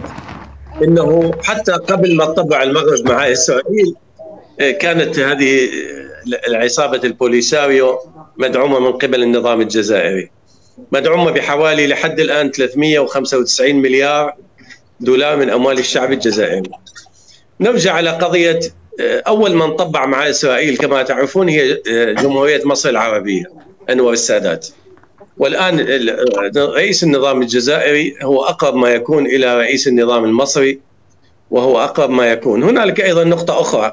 إنه حتى قبل ما تطبع المغرب مع إسرائيل كانت هذه العصابة البوليساريو مدعومة من قبل النظام الجزائري، مدعومة بحوالي لحد الآن 395 مليار دولار من أموال الشعب الجزائري. نرجع على قضية أول من طبع مع إسرائيل كما تعرفون هي جمهورية مصر العربية أنور السادات، والآن رئيس النظام الجزائري هو أقرب ما يكون إلى رئيس النظام المصري، وهو أقرب ما يكون. هنالك أيضا نقطة أخرى،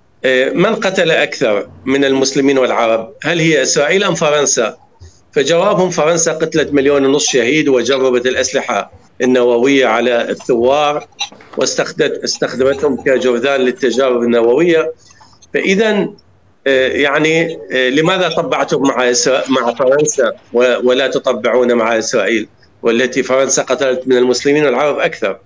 من قتل أكثر من المسلمين والعرب؟ هل هي إسرائيل أم فرنسا؟ فجوابهم فرنسا قتلت 1.5 مليون شهيد وجربت الأسلحة النووية على الثوار واستخدمتهم كجرذان للتجارب النووية. فإذا يعني لماذا طبعتم مع فرنسا ولا تطبعون مع إسرائيل والتي فرنسا قتلت من المسلمين والعرب أكثر؟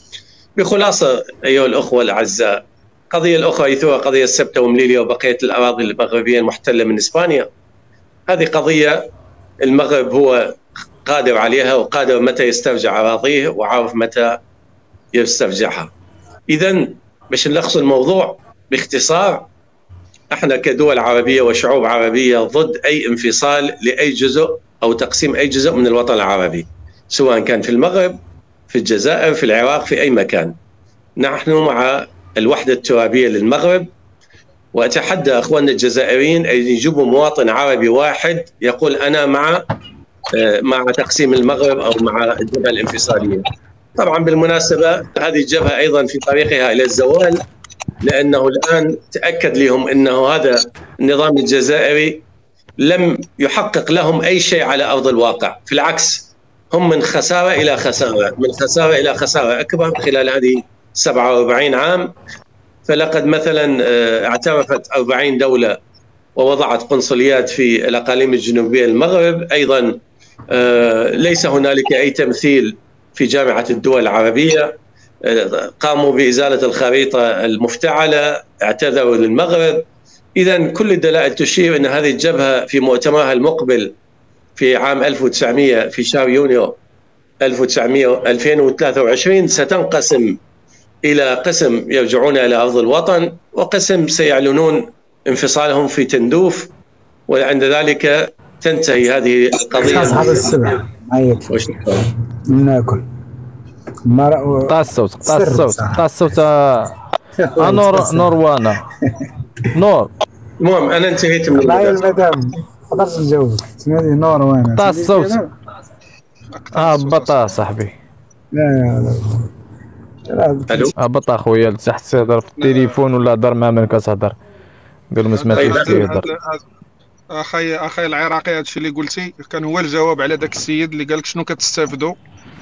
بخلاصة أيها الأخوة الأعزاء، قضية الأخرى يثورها قضية سبتة ومليليا وبقية الأراضي المغربية المحتلة من إسبانيا. هذه قضية المغرب هو قادر عليها، وقادر متى يسترجع أراضيه وعارف متى يسترجعها. إذا باش نلخص الموضوع باختصار، احنا كدول عربية وشعوب عربية ضد أي انفصال لأي جزء أو تقسيم أي جزء من الوطن العربي، سواء كان في المغرب، في الجزائر، في العراق، في أي مكان. نحن مع الوحدة الترابية للمغرب، وأتحدى أخواننا الجزائريين أن يجيبوا مواطن عربي واحد يقول أنا مع تقسيم المغرب أو مع الجبهة الانفصالية. طبعا بالمناسبة هذه الجبهة أيضا في طريقها إلى الزوال، لأنه الآن تأكد لهم أنه هذا النظام الجزائري لم يحقق لهم أي شيء على أرض الواقع، في العكس هم من خسارة إلى خسارة، من خسارة إلى خسارة أكبر خلال هذه 47 عام. فلقد مثلا اعترفت 40 دولة ووضعت قنصليات في الأقاليم الجنوبية المغرب. أيضا ليس هنالك أي تمثيل في جامعة الدول العربية. قاموا بإزالة الخريطة المفتعلة، اعتذروا للمغرب. إذا كل الدلائل تشير أن هذه الجبهة في مؤتمرها المقبل في عام 1900 في شهر يونيو 2023 ستنقسم إلى قسم يرجعون إلى أرض الوطن، وقسم سيعلنون انفصالهم في تندوف، وعند ذلك تنتهي هذه القضية. أصحاب السبع ما يكفي ناكل. قطع الصوت قطع الصوت قطع الصوت. نوروانا نور. المهم أنا انتهيت من والله المدام ما قدرتش نجاوبك. سمعتي نوروانا قطع الصوت. هبط صاحبي. لا الو هبط اخويا لتحت تهضر في التليفون ولا هضر مع من كتهضر. قال ما سمعتيش تيهضر. اخي العراقي هادشي اللي قلتي كان هو الجواب على داك السيد اللي قال لك شنو كتستافدوا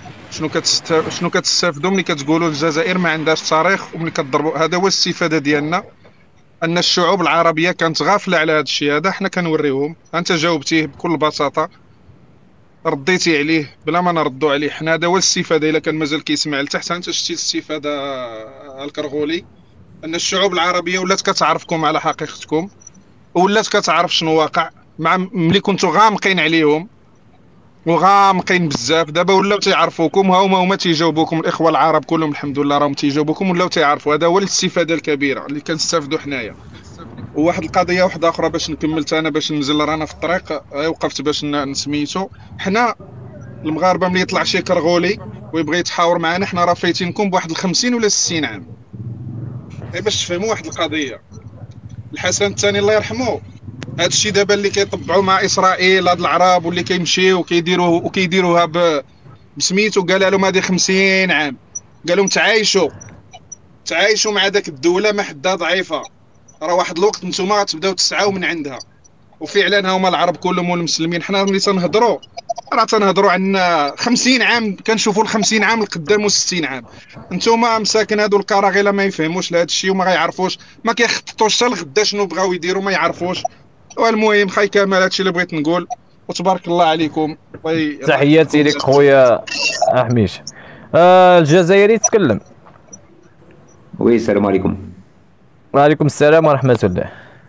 ملي كتقولوا الجزائر ما عندهاش تاريخ وملي كتضربوا. هذا هو الاستفاده ديالنا، ان الشعوب العربيه كانت غافله على هذا الشيء هذا. حنا كنوريوهم. انت جاوبتيه بكل بساطه، رديتي عليه بلا ما نردوا عليه. حنا هذا هو الاستفاده. الا كان مازال كيسمع لتحت انت شتي الاستفاده الكرغولي، ان الشعوب العربيه ولات كتعرفكم على حقيقتكم، ولات كتعرف شنو واقع. مع ملي كنتوا غامقين عليهم وغامقين بزاف، دابا ولاو تيعرفوكم. هما تيجاوبوكم. الاخوه العرب كلهم الحمد لله راهم تيجاوبوكم ولاو تيعرفوا. هذا هو الاستفاده الكبيره اللي كنستافدوا حنايا. وواحد القضيه واحده اخرى باش نكمل انا باش ننزل رانا في الطريق. وقفت باش نسميتو. حنا المغاربه ملي يطلع شي كرغولي ويبغي يتحاور معنا، حنا راه فايتينكم بواحد 50 ولا 60 عام. باش تفهموا واحد القضيه. الحسن الثاني الله يرحمه، هذا الشيء دابا اللي كيطبعوا مع اسرائيل هاد العرب واللي كيمشيو وكيديروها بسميتو، قال لهم هذه 50 عام. قال لهم تعايشوا مع داك الدوله ما حدها ضعيفه. راه واحد الوقت نتوما غتبداو تسعاو من عندها. وفعلا هما العرب كلهم والمسلمين. حنا ملي تنهضروا راه تنهضروا عن 50 عام، كنشوفوا ال 50 عام القدام و60 عام. نتوما مساكن هادو الكراغيله ما يفهموش لهذا الشيء وما غيعرفوش، ما كيخططوش حتى لغدا شنو بغاو يديروا، ما يعرفوش. والمهم خاي كمال هادشي اللي بغيت نقول، وتبارك الله عليكم. تحياتي لك خويا حميش. الجزائري تكلم. وي السلام عليكم. وعليكم السلام ورحمة الله.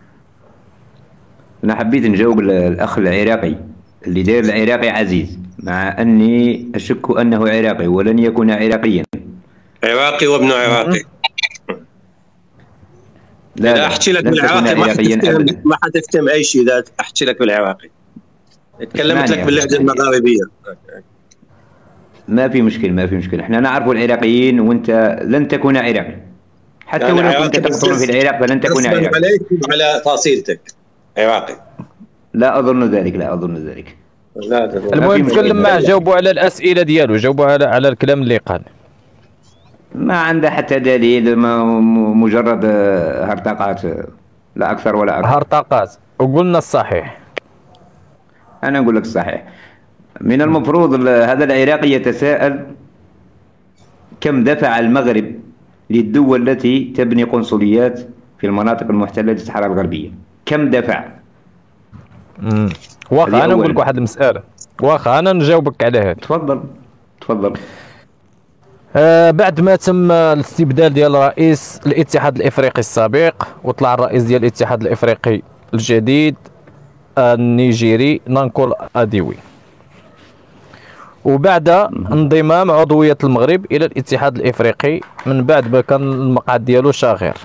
أنا حبيت نجاوب الأخ العراقي اللي داير العراقي عزيز، مع أني أشك أنه عراقي ولن يكون عراقيا. عراقي وابن عراقي. لا أحكي لك بالعراقي ما حتفهم أي شيء. إذا أحكي لك بالعراقي تكلمت لك باللهجة المغاربية. ما في مشكلة. احنا نعرف العراقيين وأنت لن تكون عراقي. حتى ولو كنت تقصر في العراق فلن تكون عراقي. عليكم على فصيلتك عراقي. لا أظن ذلك. لا المهم تكلم معه، جاوبوا على الأسئلة ديالو، جاوبوا على الكلام اللي قال. ما عنده حتى دليل، مجرد هرطقات لا أكثر ولا أقل. هرطقات. وقلنا الصحيح. أنا أقول لك الصحيح. من المفروض هذا العراقي يتساءل كم دفع المغرب للدول التي تبني قنصليات في المناطق المحتلة للصحراء الغربية؟ كم دفع؟ واخا أنا نقول لك واحد المسألة، واخا أنا نجاوبك على هذا. تفضل. بعد ما تم الاستبدال ديال رئيس الاتحاد الافريقي السابق، وطلع الرئيس ديال الاتحاد الافريقي الجديد النيجيري نانكول اديوي، وبعد انضمام عضوية المغرب إلى الاتحاد الإفريقي من بعد ما كان المقعد ديالو شاغر.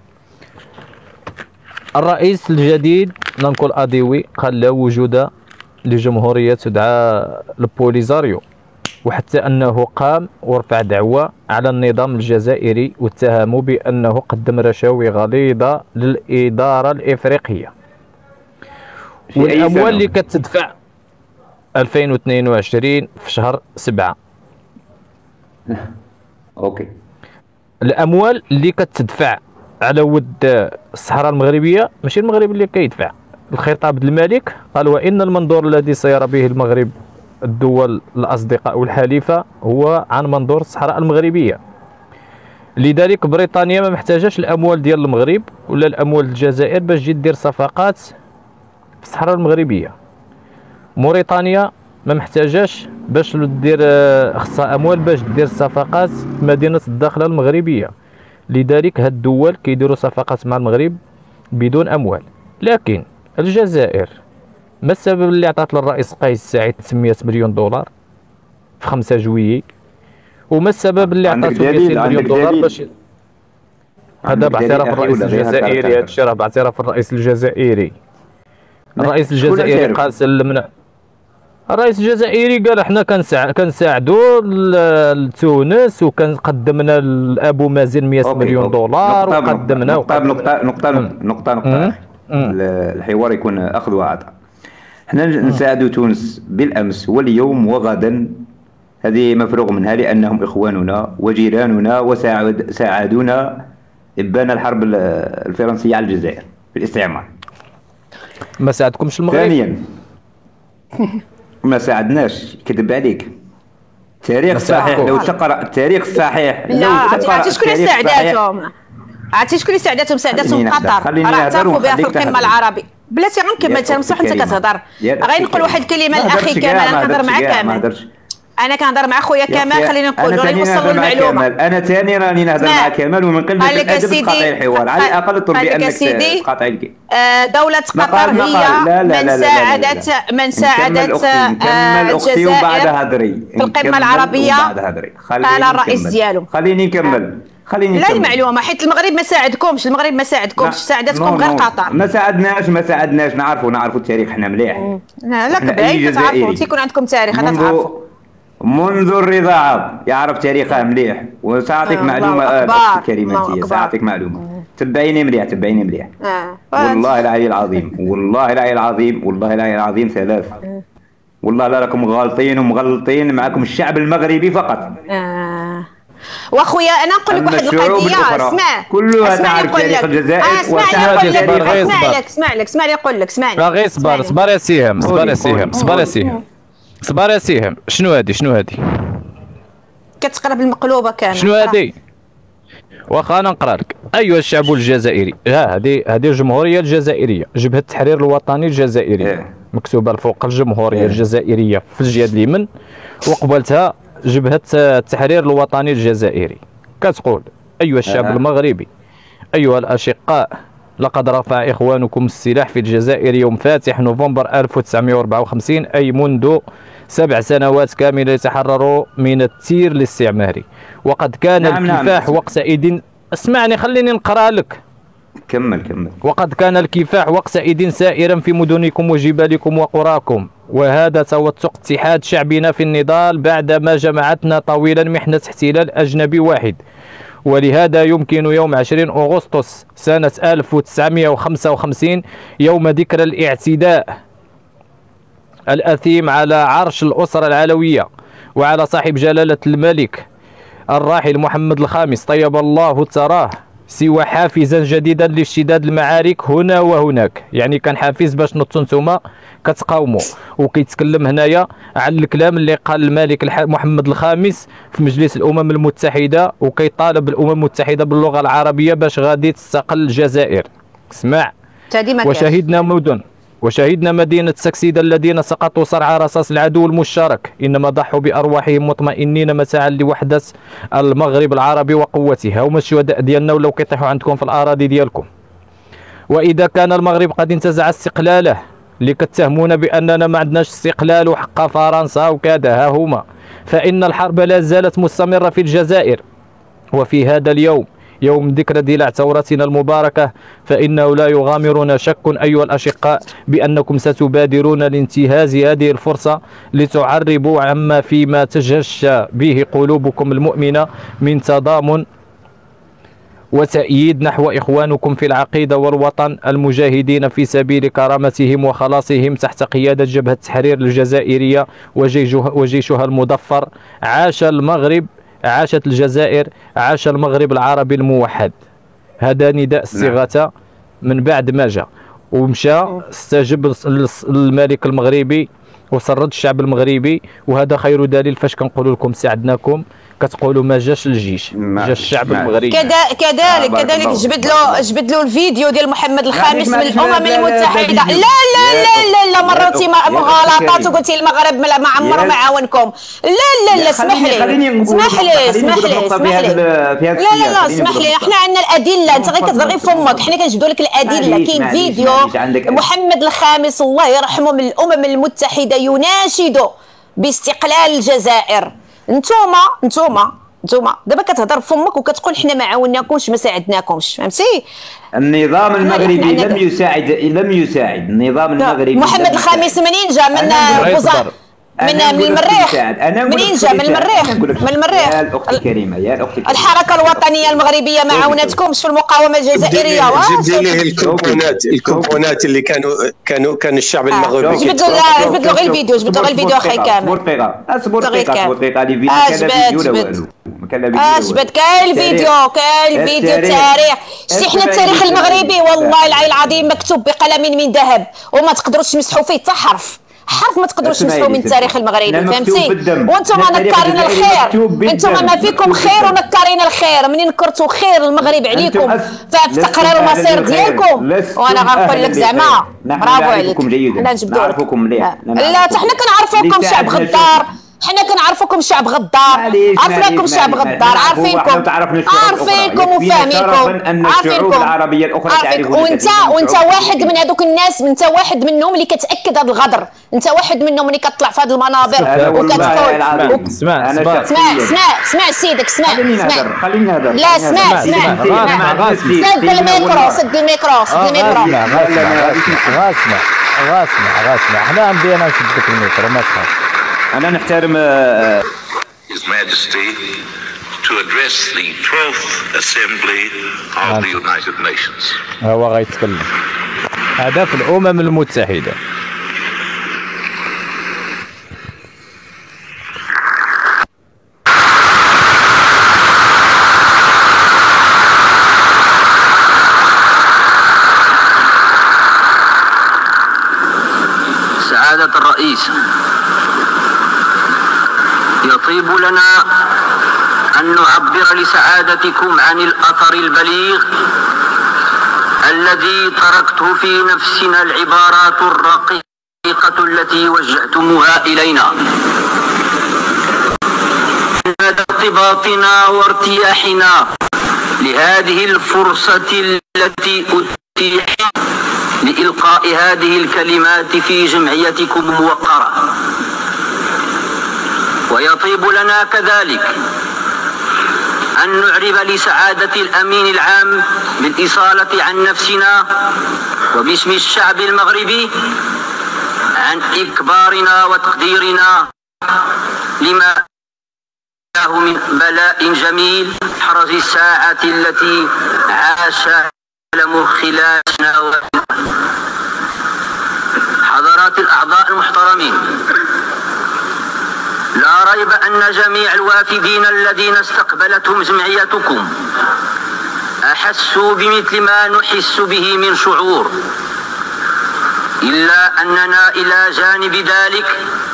الرئيس الجديد نانكول أديوي قال لا وجود لجمهورية تدعى البوليزاريو، وحتى أنه قام ورفع دعوة على النظام الجزائري واتهموا بأنه قدم رشاوي غليظة للإدارة الإفريقية. والأموال اللي كتدفع 2022 في شهر 7. اوكي. الأموال اللي كتدفع على ود الصحراء المغربية ماشي المغرب اللي كيدفع. الخطاب الملك قال وإن المنظور الذي سير به المغرب الدول الأصدقاء والحليفة هو عن منظور الصحراء المغربية. لذلك بريطانيا ما محتاجاش الأموال ديال المغرب ولا الأموال الجزائر باش تجي دير صفقات في الصحراء المغربية. موريتانيا ما محتاجاش باش دير خصها أموال باش دير صفقات في مدينة الداخلة المغربية. لذلك هاد الدول كيديروا صفقات مع المغرب بدون أموال. لكن الجزائر ما السبب اللي عطات للرئيس قيس سعيد 800 مليون دولار في 5 جويي؟ وما السبب اللي عطاتو 200 مليون دولار باش هذا باعتراف الرئيس الجزائري؟ هذا الشيء راه باعتراف الرئيس الجزائري. الرئيس الجزائري قال سلمنا. الرئيس الجزائري قال احنا كنساعدوا لتونس وكان قدمنا لابو مازن 100 مليون دولار وقدمنا نقطة الحوار يكون اخذ وعطاء. احنا نساعدوا تونس بالامس واليوم وغدا، هذه مفروغ منها لانهم اخواننا وجيراننا وساعدونا ابان الحرب الفرنسية على الجزائر في الاستعمار. ما ساعدكمش المغرب؟ ثانيا ما ساعدناش، كذب عليك. التاريخ الصحيح لو تقرا التاريخ الصحيح لا عرفتي شكون اللي ساعداتهم؟ عرفتي شكون اللي ساعداتهم؟ ساعداتهم قطر، راه اعترفوا بها في القمه العربيه. بلاتي غنكمل تنصح انت كتهضر. غير نقول واحد الكلمه لاخي كمال. انا كنهضر مع كمال، انا كنهضر مع خويا كمال. خليني نقول غير نوصل المعلومه. انا ثاني راني نهضر مع كمال ومن قلبك الادب قاطع الحوار. على الاقل اطلب بانك قاطع الكي. دولة قطر هي من ساعدت الجزائر في القمة العربية. قال الرئيس ديالو. خليني نكمل. لا المعلومة حيت المغرب ما ساعدكمش، المغرب ما ساعدكمش، ساعدتكم غير قطر. ما ساعدناش نعرفوا التاريخ حنا مليح. لا كبعيد تعرفوا تيكون عندكم تاريخ هذا تعرفوا. منذ الرضاعة يعرف تاريخها مليح. وساعطيك معلومة الكريمة، ساعطيك معلومة. تبعيني مليح. والله العلي العظيم ثلاث. والله لا راكم غالطين ومغلطين، معكم الشعب المغربي فقط. واخويا انا نقول لك واحد القضيه. اسمع كلها تعرف تاريخ الجزائر. اسمعني نقول لك باغي صبر يا سيهم. شنو هادي كتقرب المقلوبه كامل. شنو هادي؟ واخا انا نقرا لك. ايها الشعب الجزائري، هذه الجمهوريه الجزائريه، جبهه التحرير الوطني الجزائريه مكتوبه الفوق الجمهوريه الجزائريه في الجهه اليمين، وقبلتها جبهه التحرير الوطني الجزائري. كتقول ايها الشعب المغربي، ايها الاشقاء، لقد رفع إخوانكم السلاح في الجزائر يوم فاتح نوفمبر 1954، أي منذ 7 سنوات كاملة يتحرروا من التير الاستعماري. وقد كان الكفاح وقتئذ، اسمعني خليني نقرأ لك. كمل. وقد كان الكفاح وقتئذ سائرا في مدنكم وجبالكم وقراكم، وهذا توثق اتحاد شعبنا في النضال بعدما جمعتنا طويلا محنة احتلال أجنبي واحد. ولهذا يمكن يوم 20 أغسطس سنة 1955 يوم ذكرى الاعتداء الأثيم على عرش الأسرة العلوية وعلى صاحب جلالة الملك الراحل محمد الخامس طيب الله ثراه، سوى حافزا جديدا لاشتداد المعارك هنا وهناك. يعني كان حافز باش نطو نتوما كتقاوموا. وكيتكلم هنايا على الكلام اللي قال الملك محمد الخامس في مجلس الامم المتحده، وكيطالب الامم المتحده باللغه العربيه باش غادي تستقل الجزائر. اسمع. وشهدنا مدينة سكسيدا الذين سقطوا صرع رصاص العدو المشترك، إنما ضحوا بأرواحهم مطمئنين متاعا لوحدة المغرب العربي وقوتها. هما الشهداء ديالنا ولاو كيطيحوا عندكم في الأراضي ديالكم. وإذا كان المغرب قد انتزع استقلاله اللي كتهمونا بأننا ما عندناش استقلال وحق فرنسا وكذا، ها هما. فإن الحرب لا زالت مستمرة في الجزائر، وفي هذا اليوم يوم ذكرى دلع ثورتنا المباركة فإنه لا يغامرنا شك أيها الأشقاء بأنكم ستبادرون لانتهاز هذه الفرصة لتعربوا عما فيما تجشى به قلوبكم المؤمنة من تضامن وتأييد نحو إخوانكم في العقيدة والوطن المجاهدين في سبيل كرامتهم وخلاصهم تحت قيادة جبهة التحرير الجزائرية وجيشها المظفر. عاش المغرب، عاشت الجزائر، عاش المغرب العربي الموحد. هذا نداء استغاثة من بعد ما جاء ومشى استجب الملك المغربي وسرد الشعب المغربي، وهذا خير دليل فاش كنقولوا لكم ساعدناكم كتقولوا ما جاش الجيش، جا الشعب المغربي. كذلك جبد له الفيديو ديال محمد الخامس من الامم المتحده. لا لا لا لا لا مرتي مغالطات وقلتي المغرب ما عمره ما عاونكم. لا لا لا اسمح لي اسمح لي اسمح لي اسمح لي لا لا لا اسمح لي، احنا عندنا الادله، انت غير كتضغي فمك، حنا كنجبدوا لك الادله. كاين فيديو محمد الخامس الله يرحمه من الامم المتحده يناشد باستقلال الجزائر. انتوما دابا كتهضر بفمك وكتقول حنا ما عاوناكمش ما ساعدناكمش، فهمتي؟ النظام المغربي لم يساعد النظام المغربي. محمد الخامس منين جا؟ من بوزان، من المريخ. منين جا؟ من المريخ. يا الاخت الكريمه، يا الاخت الكريمه، الحركه الوطنيه المغربيه ما عاونتكمش في المقاومه الجزائريه. جبدي ليه الكومبونات اللي كان الشعب المغربي. جبد له غير الفيديو اخي كامل. اصبر دقيقه اجبد كاين الفيديو التاريخ. شتي حنا التاريخ المغربي والله العلي العظيم مكتوب بقلم من ذهب وما تقدروش تمسحوا فيه حتى حرف ما تقدروش تمسحوا من التاريخ المغربي، فهمتي؟ وانتم نكارين الخير، انتم ما فيكم خير ونكارين الخير. منين نكرتوا خير المغرب عليكم في تقرير المصير ديالكم، وانا غنقول لك زعما برافو عليك. حنا نجبدوا لا حتى حنا كنعرفوكم شعب غدار، حنا كنعرفوكم شعب غدار، عرفناكم شعب غدار، عارفينكم وفاهمينكم، الشعوب العربيه الاخرى تعرف. وانت واحد من هذوك الناس، انت واحد منهم اللي كتاكد هذا الغدر، انت واحد منهم اللي كتطلع في هذه المنابر وكتقول. اسمع سيدك، اسمع خليني نهضر. لا اسمع سد الميكرو غاسمع حنا بدينا نشدك الميكرو ما تخاف. أنا نحترم His Majesty to address the 12th Assembly of the United Nations. هو غيتكلم، هذا في الأمم المتحدة. سعادة الرئيس، يطيب لنا أن نعبر لسعادتكم عن الأثر البليغ الذي تركته في نفسنا العبارات الرقيقة التي وجهتموها إلينا. مدى ارتباطنا وارتياحنا لهذه الفرصة التي أتيحت لإلقاء هذه الكلمات في جمعيتكم الموقرة. ويطيب لنا كذلك أن نعرب لسعادة الأمين العام بالإصالة عن نفسنا وباسم الشعب المغربي عن إكبارنا وتقديرنا لما له من بلاء جميل حرز الساعة التي عاش العالم خلالنا. حضرات الأعضاء المحترمين، لا ريب أن جميع الوافدين الذين استقبلتهم جمعيتكم أحسوا بمثل ما نحس به من شعور، إلا أننا إلى جانب ذلك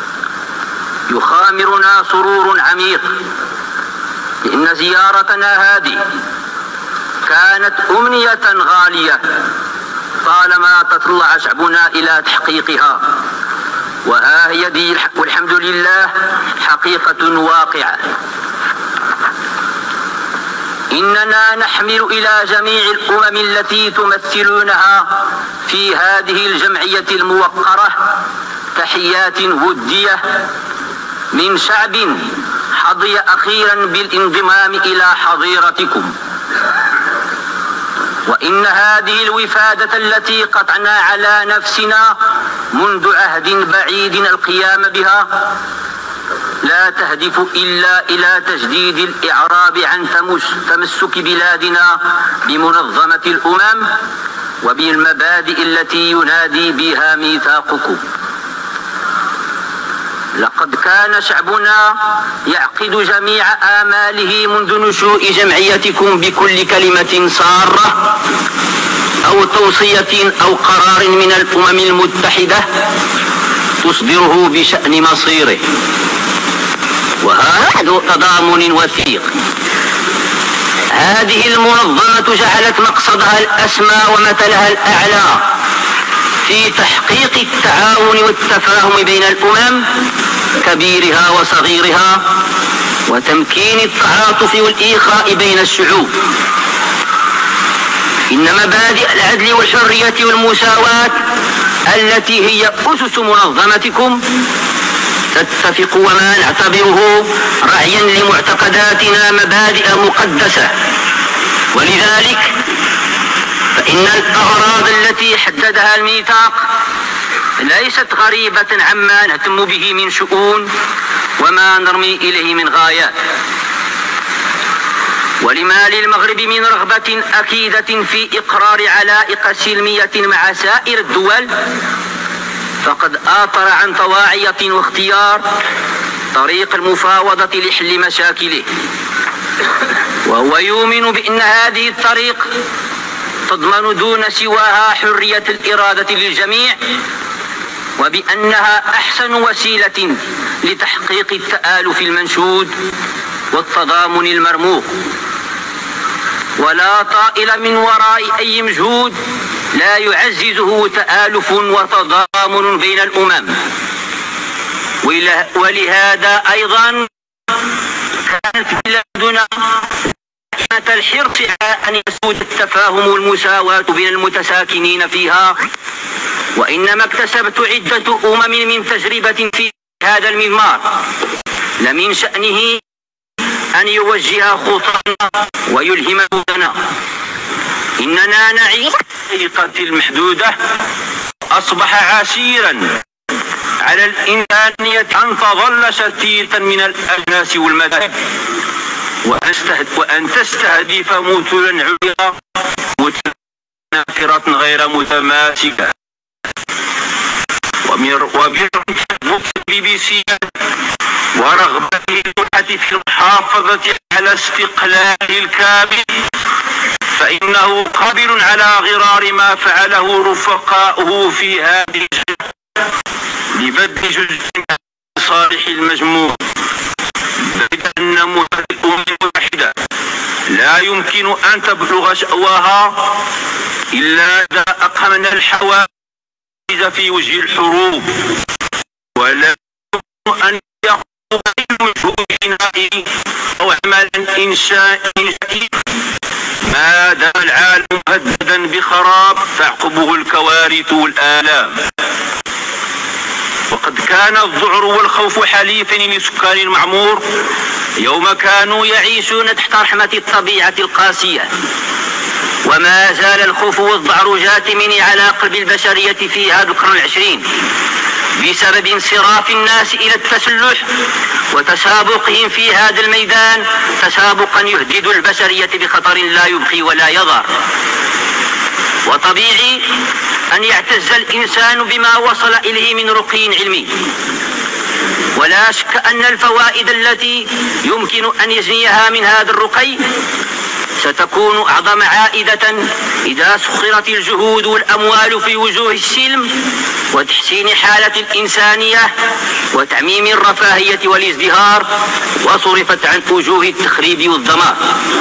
يخامرنا سرور عميق، لأن زيارتنا هذه كانت أمنية غالية طالما تطلع شعبنا إلى تحقيقها، وها هي دي والحمد لله حقيقة واقعة. إننا نحمل إلى جميع الأمم التي تمثلونها في في هذه الجمعية الموقرة تحيات ودية من شعب حظي أخيرا بالانضمام إلى حظيرتكم. وإن هذه الوفادة التي قطعنا على نفسنا منذ عهد بعيد القيام بها لا تهدف إلا إلى تجديد الإعراب عن تمسك بلادنا بمنظمة الأمم وبالمبادئ التي ينادي بها ميثاقكم. لقد كان شعبنا يعقد جميع آماله منذ نشوء جمعيتكم بكل كلمة سارة أو توصية أو قرار من الأمم المتحدة تصدره بشأن مصيره، وهذا تضامن وثيق. هذه المنظمة جعلت مقصدها الأسمى ومثلها الأعلى في تحقيق التعاون والتفاهم بين الأمم كبيرها وصغيرها وتمكين التعاطف والإخاء بين الشعوب. إن مبادئ العدل والحرية والمساواة التي هي أسس منظمتكم تتفق وما نعتبره رعيا لمعتقداتنا مبادئ مقدسة، ولذلك فإن الأغراض التي حددها الميثاق ليست غريبة عما نهتم به من شؤون وما نرمي إليه من غايات. ولما للمغرب من رغبة أكيدة في إقرار علائق سلمية مع سائر الدول فقد آثر عن طواعية واختيار طريق المفاوضة لحل مشاكله، وهو يؤمن بأن هذه الطريق تضمن دون سواها حرية الإرادة للجميع، وبأنها أحسن وسيلة لتحقيق التآلف المنشود والتضامن المرموق. ولا طائل من وراء أي مجهود لا يعززه تآلف وتضامن بين الأمم. ولهذا أيضا كانت بلادنا الحرص على أن يسود التفاهم والمساواة بين المتساكنين فيها، وإنما اكتسبت عدة أمم من تجربة في هذا المضمار لمن شأنه أن يوجه خططنا ويلهم جهودنا. إننا نعيش الحقيقة المحدودة أصبح عسيرا على الإنسانية أن تظل شتيتا من الأجناس والمذاهب وأن تستهدف مثلا عليا متنافرة غير متماسكة. وبرغم بي بي سي ورغبته في المحافظة على استقلاله الكامل فإنه قادر على غرار ما فعله رفقاؤه في هذه الجهة لبذل جزء من صالح المجموع، بيد أن الأمم المتحدة لا يمكن أن تبلغ شأواها إلا إذا أقمنا الحواجز في وجه الحروب، ولا يمكن أن يقوم بمجهود بنائي أو عمل إنشائي ما دام العالم مهددا بخراب تعقبه الكوارث والآلام. وقد كان الذعر والخوف حليفين لسكان المعمور يوم كانوا يعيشون تحت رحمة الطبيعة القاسية، وما زال الخوف والذعر جاثمين على قلب البشرية في هذا القرن العشرين بسبب انصراف الناس إلى التسلح وتسابقهم في هذا الميدان تسابقا يهدد البشرية بخطر لا يبقي ولا يضر. وطبيعي أن يعتز الإنسان بما وصل إليه من رقي علمي، ولا شك أن الفوائد التي يمكن أن يجنيها من هذا الرقي ستكون أعظم عائدة إذا سخرت الجهود والأموال في وجوه السلم وتحسين حالة الإنسانية وتعميم الرفاهية والازدهار وصرفت عن وجوه التخريب والدمار.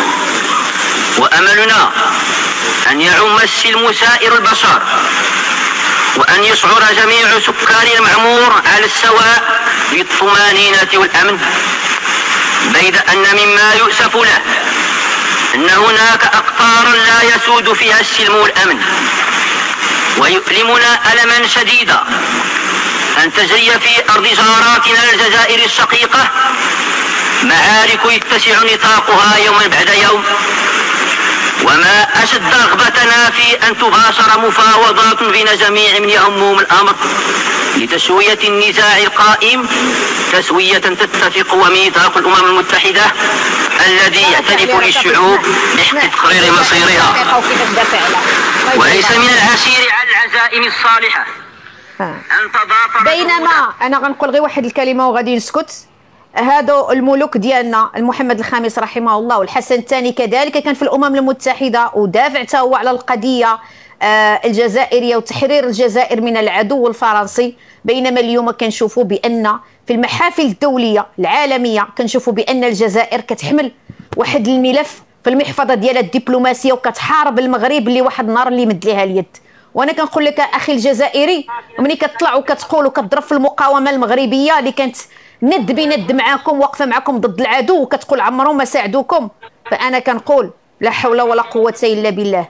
وأملنا أن يعم السلم سائر البشر وأن يشعر جميع سكان المعمور على السواء بالطمأنينة والأمن، بيد أن مما يؤسف له أن هناك أقطار لا يسود فيها السلم والأمن، ويؤلمنا ألما شديدا أن تجري في أرض جاراتنا الجزائر الشقيقة معارك يتسع نطاقها يوما بعد يوم، وما أشد رغبتنا في أن تباشر مفاوضات بين جميع من يهمهم الأمر لتسوية النزاع القائم تسوية تتفق وميثاق الأمم المتحدة الذي يعترف للشعوب بحق تقرير مصيرها. وليس من العسير على العزائم الصالحة أن تضافر. بينما أنا غنقول غير واحد الكلمة وغادي نسكت. هادو الملوك ديالنا المحمد الخامس رحمه الله والحسن الثاني كذلك كان في الأمم المتحدة ودافع حتى هو على القضية الجزائرية وتحرير الجزائر من العدو الفرنسي. بينما اليوم كنشوفوا بأن في المحافل الدولية العالمية كنشوفوا بأن الجزائر كتحمل واحد الملف في المحفظة ديالها الدبلوماسية وكتحارب المغرب اللي واحد النهار اللي مد ليها اليد. وانا كنقول لك اخي الجزائري ملي كتطلع وكتقول وكتضرب في المقاومة المغربية اللي كانت ند بند معاكم واقفة معاكم ضد العدو وكتقول عمرهم ما ساعدوكم، فأنا كنقول لا حول ولا قوة إلا بالله.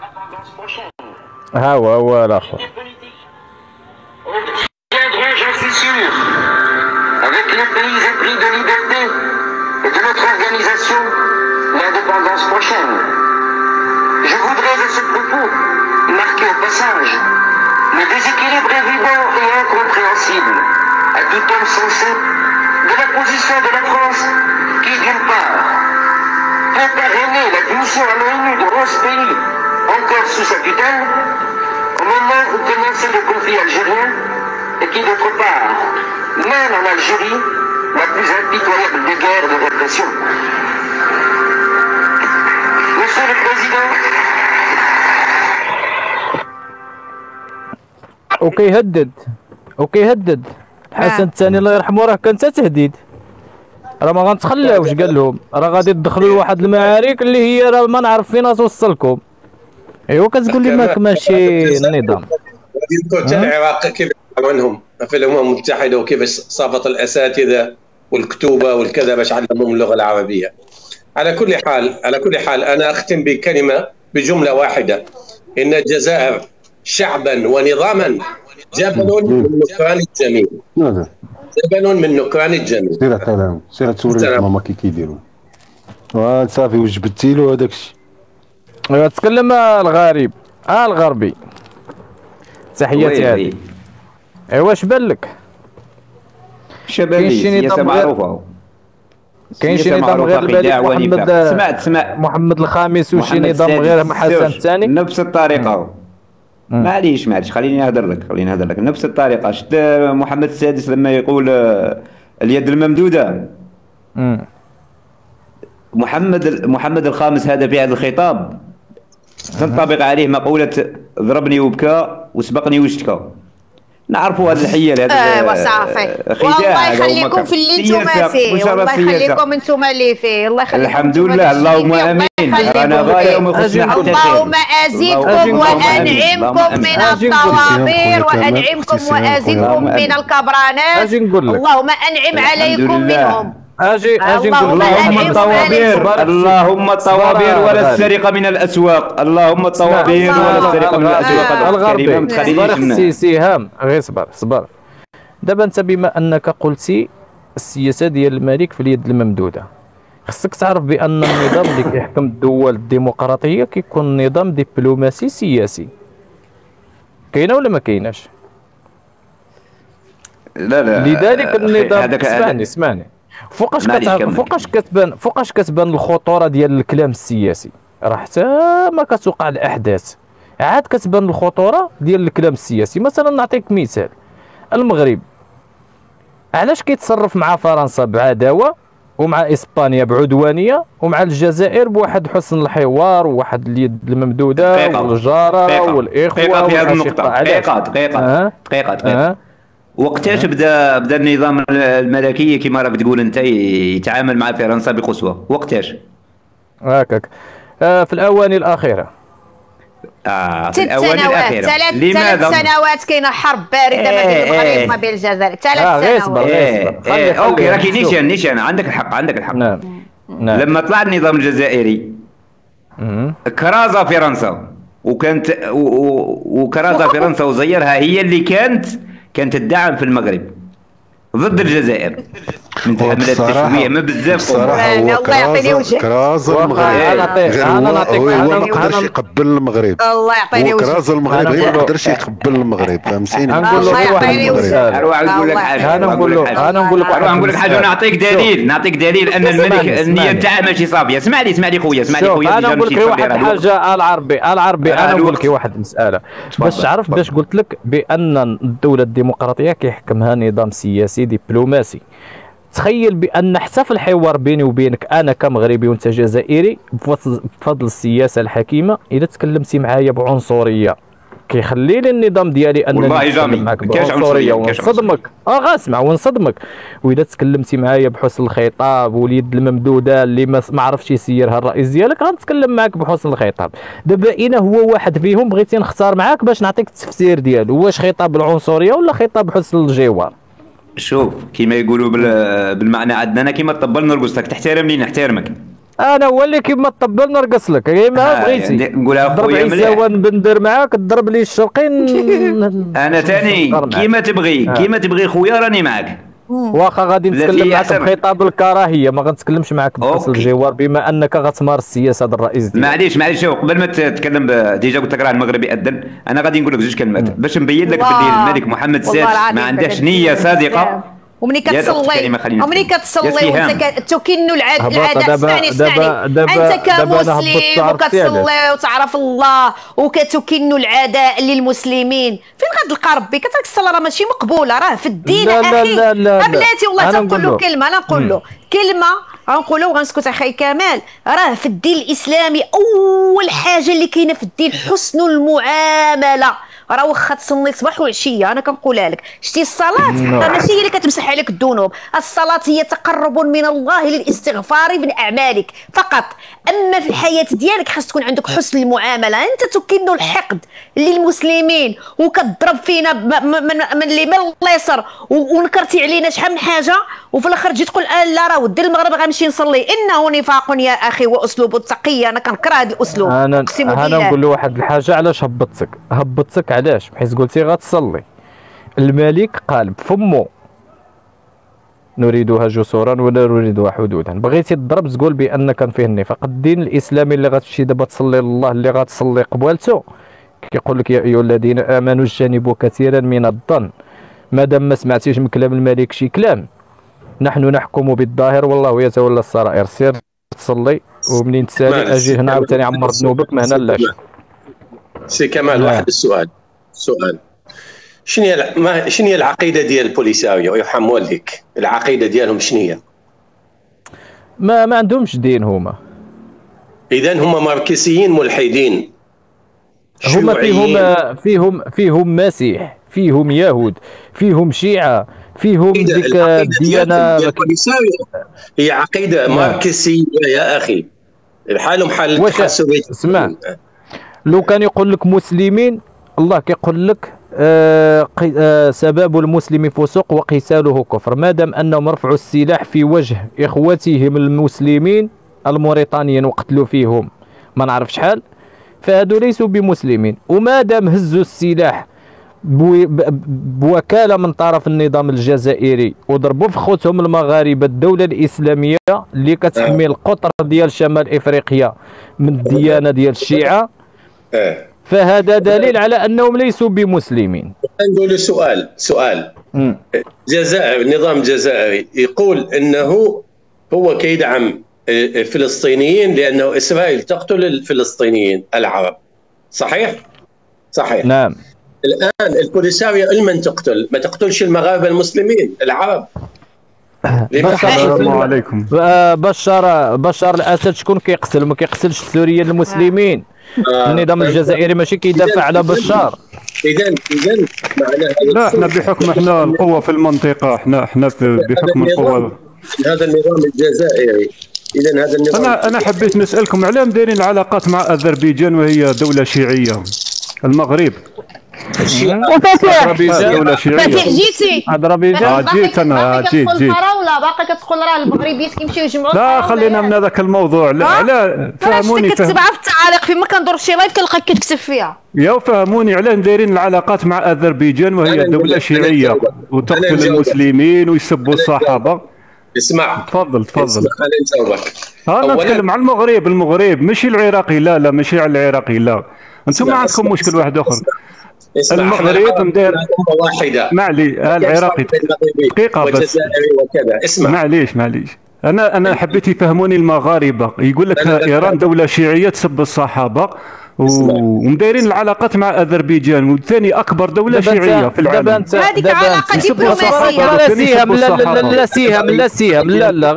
ها هو الآخر. J'en suis sûr, avec les pays épris de liberté et de notre organisation, l'indépendance prochaine. Je voudrais à ce propos marquer au passage le déséquilibre évident et incompréhensible à tout homme sensé de la position de la France qui, d'une part, peut parrainer l'admission à l'ONU de 11 pays encore sous sa tutelle au moment où commence le conflit algérien et qui, d'autre part, mène en Algérie la plus impitoyable des guerres de répression. Monsieur le Président, وكيهدد الحسن الثاني الله يرحمه راه كان حتى تهديد، راه ما غنتخلاوش قال لهم راه غادي تدخلوا لواحد المعارك اللي هي راه ما نعرف فين توصلكم. ايوا كتقول لي ماشي النظام. غادي نقول حتى العراق كيف عاونهم في الامم المتحده وكيفاش صافط الاساتذه والكتوبه والكذا باش علمهم اللغه العربيه. على كل حال انا اختم بكلمه بجمله واحده، ان الجزائر شعبا ونظاما جبل من نكران الجميل. جبل من نكران الجميل. سير عطيهم سير توري ماما كيديروا صافي وجبتي له هذاك الشيء. تكلم الغريب الغربي. تحياتي هذه. ايوا اش بان لك؟ شبابي سياسه معروفه. كاين شي نظام غير الملك محمد الخامس وشي نظام غير حسن الثاني نفس الطريقه. معليش خليني نهضر لك نفس الطريقه. شفت محمد السادس لما يقول اليد الممدوده، محمد الخامس هذا في هذا الخطاب تنطبق عليه مقوله ضربني وبكى وسبقني واشتكى. نعرفوا هذه الحيل هذا صافي. والله يخليكم في اللي نتوما فيه، والله يخليكم انتم اللي فيه، الله يخليكم. الحمد لله اللهم امين. انا غايه وما يخصني حتى شيء. اللهم ازدكم وانعمكم من الطوابير وانعمكم وازدكم من الكبرانات، اللهم انعم عليكم منهم. اجي نقول اللهم الطوابير ولا السرقه من الاسواق، اللهم الطوابير ولا السرقه من الاسواق. الغربي سهام غير صبر. دابا انت بما انك قلتي السياسه ديال الملك في اليد الممدوده، خصك تعرف بان النظام اللي كيحكم الدول الديمقراطيه كيكون نظام دبلوماسي سياسي. كاينه ولا ما كايناش؟ لا لذلك النظام اسمعني فوقاش كتبان الخطوره ديال الكلام السياسي، راه حتى ما كتوقع الاحداث عاد كتبان الخطوره ديال الكلام السياسي. مثلا نعطيك مثال، المغرب علاش كيتصرف مع فرنسا بعداوه ومع اسبانيا بعدوانيه ومع الجزائر بواحد حسن الحوار وواحد اليد الممدوده والجاره والاخوه في هذه النقطه. دقيقه وقتاش بدا النظام الملكي كما راك تقول انت يتعامل مع فرنسا بقسوه؟ وقتاش؟ هكاك في الاواني الاخيره. في الاواني الاخيره. ثلاث سنوات كاينه حرب بارده ما بين المغرب وما بين الجزائر. 3 سنوات. اوكي راكي نيشان عندك الحق. نعم. لما طلع النظام الجزائري كرازه فرنسا وكانت وكرازة فرنسا وزيرها هي اللي كانت تدعم في المغرب ضد الجزائر من حملات التشويه ما بزاف. الصراحه هو كراز المغرب هو ما قدرش يقبل المغرب. الله يعطيني وجهك. كراز المغرب ما قدرش يقبل المغرب، فهمتيني؟ الله يعطيني وجهك. اروح نقول لك حاجه، نقول لك حاجه، نعطيك دليل ان الملك النيه تاعه ماشي صافيه. اسمع لي خويا، انا نقول لك واحد الحاجه العربي انا نقول لك واحد المساله باش تعرف باش قلت لك بان الدوله الديمقراطيه كيحكمها نظام سياسي دبلوماسي. تخيل بان حتى في الحوار بيني وبينك انا كمغربي وانت جزائري بفضل السياسه الحكيمه اذا تكلمتي معايا بعنصريه كيخلي لي النظام ديالي انني نتكلم معاك بعنصريه ونصدمك. غاسمع ونصدمك. واذا تكلمتي معايا بحسن الخطاب واليد الممدوده اللي ما عرفش يسيرها الرئيس ديالك غنتكلم معاك بحسن الخطاب. دابا انا هو واحد فيهم بغيتي نختار معاك باش نعطيك التفسير ديالو، واش خطاب العنصريه ولا خطاب حسن الجوار. شوف كيما يقولوا بالمعنى عندنا كيما طبل نرقص لك، تحترمني نحترمك. انا هو اللي كيما طبل نرقص لك كيما بغيتي. نقولها خويا مليح. ضرب عيسى ندير معاك تضرب لي الشرقين. انا ثاني كيما تبغي خويا راني معاك. واخا غادي نتكلم معاك بخطاب الكراهيه ما غنتكلمش معاك بحسن الجوار بما انك غتمارس السياسه هذا الرئيس ديالك. معليش شوف قبل ما تتكلم ديجا قلت لك راه المغربي اذن. انا غادي نقول لك زوج كلمات باش نبين لك بلي الملك محمد السادس ما عندهاش نيه صادقه. ومني كتصلي وانت تكن العداء. اسمعني انت كمسلم وكتصلي وتعرف الله وكتكن العداء للمسلمين، فين غتلقى ربي؟ كتلقى الصلاه راه ماشي مقبوله، راه في الدين اخي. بلاتي والله تنقول له كلمه، انا نقول له كلمه غنقولها وغنسكت اخي كمال. راه في الدين الاسلامي اول حاجه اللي كاينه في الدين حسن المعامله. راه واخا تصلي صباح وعشيه انا كنقولها لك. شتي الصلاه راه ماشي هي اللي كتمسح عليك الذنوب، الصلاه هي تقرب من الله للاستغفار من اعمالك فقط. اما في الحياه ديالك خاص تكون عندك حسن المعامله. انت تكن الحقد للمسلمين وكتضرب فينا من اليمين لليسر ونكرتي علينا شحال من حاجه، وفي الاخر تجي تقول لا راه ودي المغرب غنمشي نصلي. انه نفاق يا اخي واسلوب التقيه. انا كنكره هذا الاسلوب. انا نقول له واحد الحاجه. علاش هبطتك علاش؟ بحيث قلتي غتصلي. الملك قال بفمو نريدها جسورا ولا نريدها حدودا. بغيتي تضرب تقول بان كان فيه النفاق. الدين الاسلامي اللي غتمشي دابا تصلي لله اللي غتصلي قبالته كيقول لك يا ايها الذين امنوا اجتنبوا كثيرا من الظن. مادام ما سمعتيش من كلام الملك شي كلام، نحن نحكم بالظاهر والله يتولى السرائر. سير تصلي ومنين تسالي اجي هنا عاوتاني عمر ذنوبك من هنا لاش. سي كمال واحد السؤال شنو هي العقيده ديال البوليساريو يرحم والديك؟ العقيده ديالهم شنو هي؟ ما عندهمش دين هما. اذا هما ماركسيين ملحدين. هما فيهم مسيح، فيهم يهود، فيهم شيعه، فيهم ديك الديانه. هي عقيده ماركسيه يا اخي، بحالهم حال الاتحاد السوفيتي. اسمع، لو كان يقول لك مسلمين الله كيقول لك سباب المسلم فسوق وقتاله كفر. مادام انهم رفعوا السلاح في وجه اخوتهم المسلمين الموريتانيين وقتلوا فيهم ما نعرف شحال، فهادو ليسوا بمسلمين. ومادام هزوا السلاح بوكاله من طرف النظام الجزائري وضربوا في خوتهم المغاربه الدوله الاسلاميه اللي كتحمي القطر ديال شمال افريقيا من الديانه ديال الشيعه، فهذا دليل على انهم ليسوا بمسلمين. نقول سؤال الجزائر، النظام الجزائري يقول انه هو كيدعم الفلسطينيين لانه اسرائيل تقتل الفلسطينيين العرب، صحيح؟ نعم. الان البوليساريو لمن تقتل؟ ما تقتلش المغاربه المسلمين العرب. السلام عليكم. بشار الاسد شكون كيقتل؟ ما كيقتلش السوريين المسلمين. النظام الجزائري ماشي كيدافع على بشار. اذا معناها لا، احنا بحكم احنا القوه في المنطقه، احنا بحكم القوه هذا النظام الجزائري. اذا هذا النظام انا حبيت نسالكم علاه دايرين العلاقات مع اذربيجان وهي دوله شيعيه. المغرب دولة شيعية. جيتي جيت انا جيت ولا باقي كتقول راه المغربيين كيمشيو يجمعوا؟ لا خلينا من هذاك الموضوع. لا فهموني كتبعها في طارق فين ما كندور في شي لايف كنلقاك كتكتب فيها. يا فهموني علاه دايرين العلاقات مع اذربيجان وهي دوله شيعيه وتقتل المسلمين ويسبوا الصحابه. اسمع تفضل اسمع انا نجاوبك. انا نتكلم على المغرب ماشي العراقي. لا ماشي على العراقي. لا انتم ما عندكم مشكل واحد اخر. المغرب مدير واحده معلي العراقي دقيقه بس وكذا. اسمع معليش انا حبيت يفهموني المغاربه. يقول لك ايران دوله شيعيه تسب الصحابه ومدايرين العلاقات مع اذربيجان وثاني اكبر دوله شيعيه في العالم. هذيك علاقه دبلوماسيه. لا سيهم لا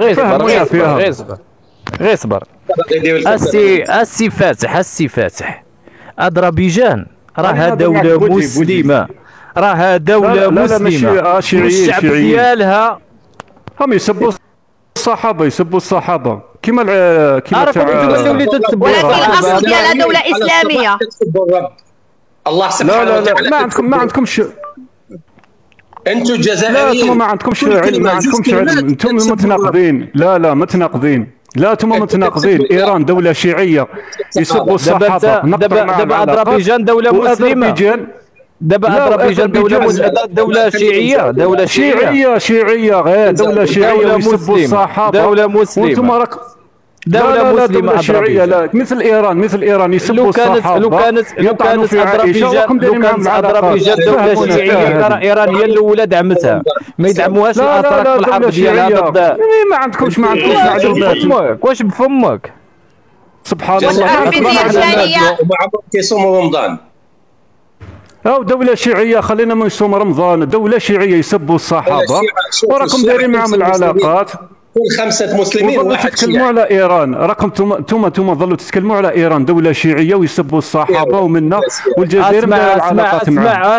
غير صبر السي فاتح اذربيجان راها دولة مسلمة. راها دولة مسلمة. الشعب ديالها هم يسبوا الصحابة كيما ولكن الاصل ديالها دولة اسلامية. الله سبحانه وتعالى ما عندكمش انتم الجزائريين. لا ما عندكمش علم. انتم متناقضين. لا متناقضين. لا انتم متناقضين. ايران دوله شيعيه يسبوا الصحابه. دابا اذربيجان دوله مسلمه. دابا اذربيجان دوله شيعيه. شيعيه غير دوله شيعيه ويسبوا الصحابه. دوله مسلمه. وانتم راك دولة مسلمة شيعية. لا مثل ايران يسبوا الصحابه. لو كانت اذربيجان دولة شيعية كان ايران هي الاولى دعمتها. ما يدعموهاش الاتراك في الحرب ديالها ضد. ما عندكمش معلومات. واش بفمك سبحان الله. وما عمرهم كيصوموا رمضان. دولة شيعية خلينا ما يصوم رمضان. دولة شيعية يسبوا الصحابة وراكم دايرين معهم العلاقات. كل 5 مسلمين واحد تتكلموا على ايران. راكم انتم ظلوا تتكلموا على ايران دوله شيعيه ويسبوا الصحابه ومنا والجزائر دايره العلاقات معهم.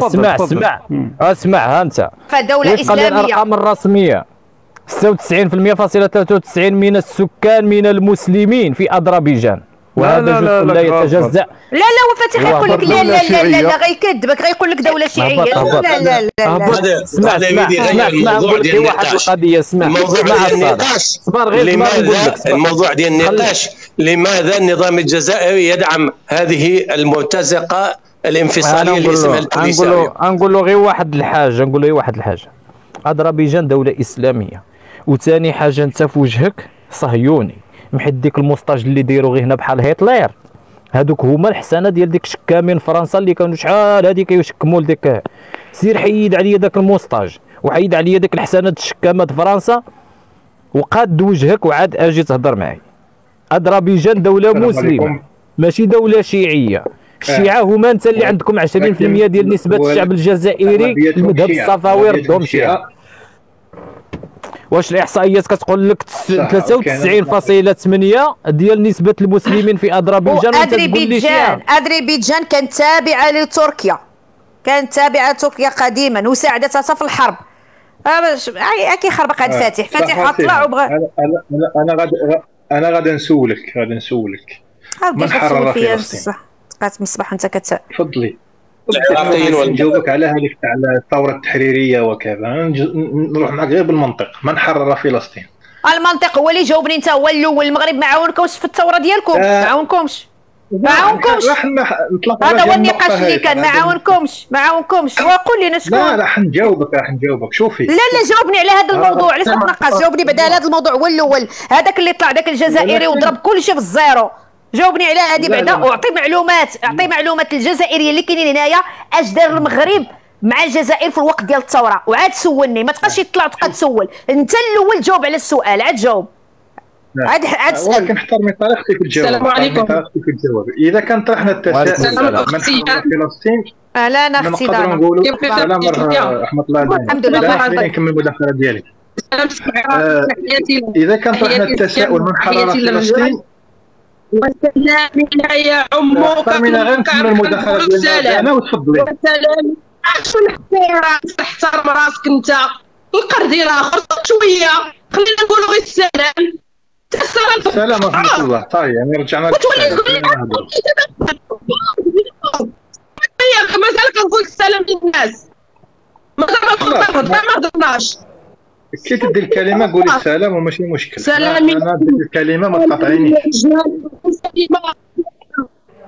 اسمع انت فدوله اسلاميه. الارقام الرسميه 96.93% من السكان من المسلمين في اذربيجان. وهذا جزء لا يتجزأ. لا وفاتح يقول لك لا غيكذبك غيقول لك دوله شيعيه. لا اسمع نقول لك واحد القضيه. اسمع الموضوع ديال النقاش لماذا النظام الجزائري يدعم هذه المرتزقه الانفصاليه اللي اسمها البوليساريو. نقول له غير واحد الحاجه. اذربيجان دوله اسلاميه. وثاني حاجه انت في وجهك صهيوني محيد ديك الموسطاج اللي دايروا غير هنا بحال هتلر. هذوك هما الحسنه ديال ديك الشكامين فرنسا اللي كانوا شحال هذيك كيشكموا لديك. سير حيد عليا داك الموسطاج وحيد عليا ديك الحسنه الشكامات فرنسا وقاد وجهك وعاد اجي تهضر معايا. اذربيجان دوله مسلمه ماشي دوله شيعيه. الشيعه هما انت اللي عندكم 20% ديال نسبه الشعب الجزائري المذهب الصفوي ردهم شيعه. واش الاحصائيات كتقول لك 93.8 ديال نسبه المسلمين في اذربيجان؟ اذربيجان كانت تابعه لتركيا. قديما وساعدتها في الحرب. كيخربق هذا فاتح طلع وبغى. انا غادي نسولك من حرر فلسطين. بقات مصباح انت تفضلي. نجاوبك على هذيك تاع الثوره التحريريه وكذا. نروح معك غير بالمنطق. من حرر فلسطين؟ المنطق هو اللي جاوبني انت. هو الاول. المغرب ما عاونكمش في الثوره ديالكم. ما عاونكمش. هذا هو النقاش اللي كان. ما عاونكمش. وقول لنا شكون. لا حنجاوبك شوفي. لا جاوبني على هذا الموضوع. علاش تناقش؟ جاوبني بعدا على هذا الموضوع هو الاول. هذاك اللي طلع ذاك الجزائري وضرب كل شيء في الزيرو. جاوبني على هذه بعدا واعطي معلومات الجزائريه اللي كاينين هنايا. اش دار المغرب مع الجزائر في الوقت ديال الثوره وعاد سولني. ما تبقاش تطلع وتبقى تسول. انت الاول جاوب على السؤال. عاد جاوب. عاد اسال. ولكن احترمي طريقتي في الجواب. السلام عليكم. اذا كان طرحنا التساؤل من حرر فلسطين انا اختي نقدروا نقولوا سلام رحمه الله عليك. الحمد لله. خليني نكمل المداخله ديالي. اذا كان طرحنا التساؤل من حرر فلسطين وسلام يا عمو. احترمينا غير نكمل المداخله ديالنا. انا وتفضلي. وسلام. شو احترم راسك انت. القرد الاخر شويه. خلينا نقولوا غير السلام. السلام ورحمه الله. طيب يعني رجعنا مازال كنقول السلام للناس. ما هضرناش. كي تدي الكلمه قولي السلام وماشي مشكل. سلامي. انا ندير الكلمه ما تقاطعينيش.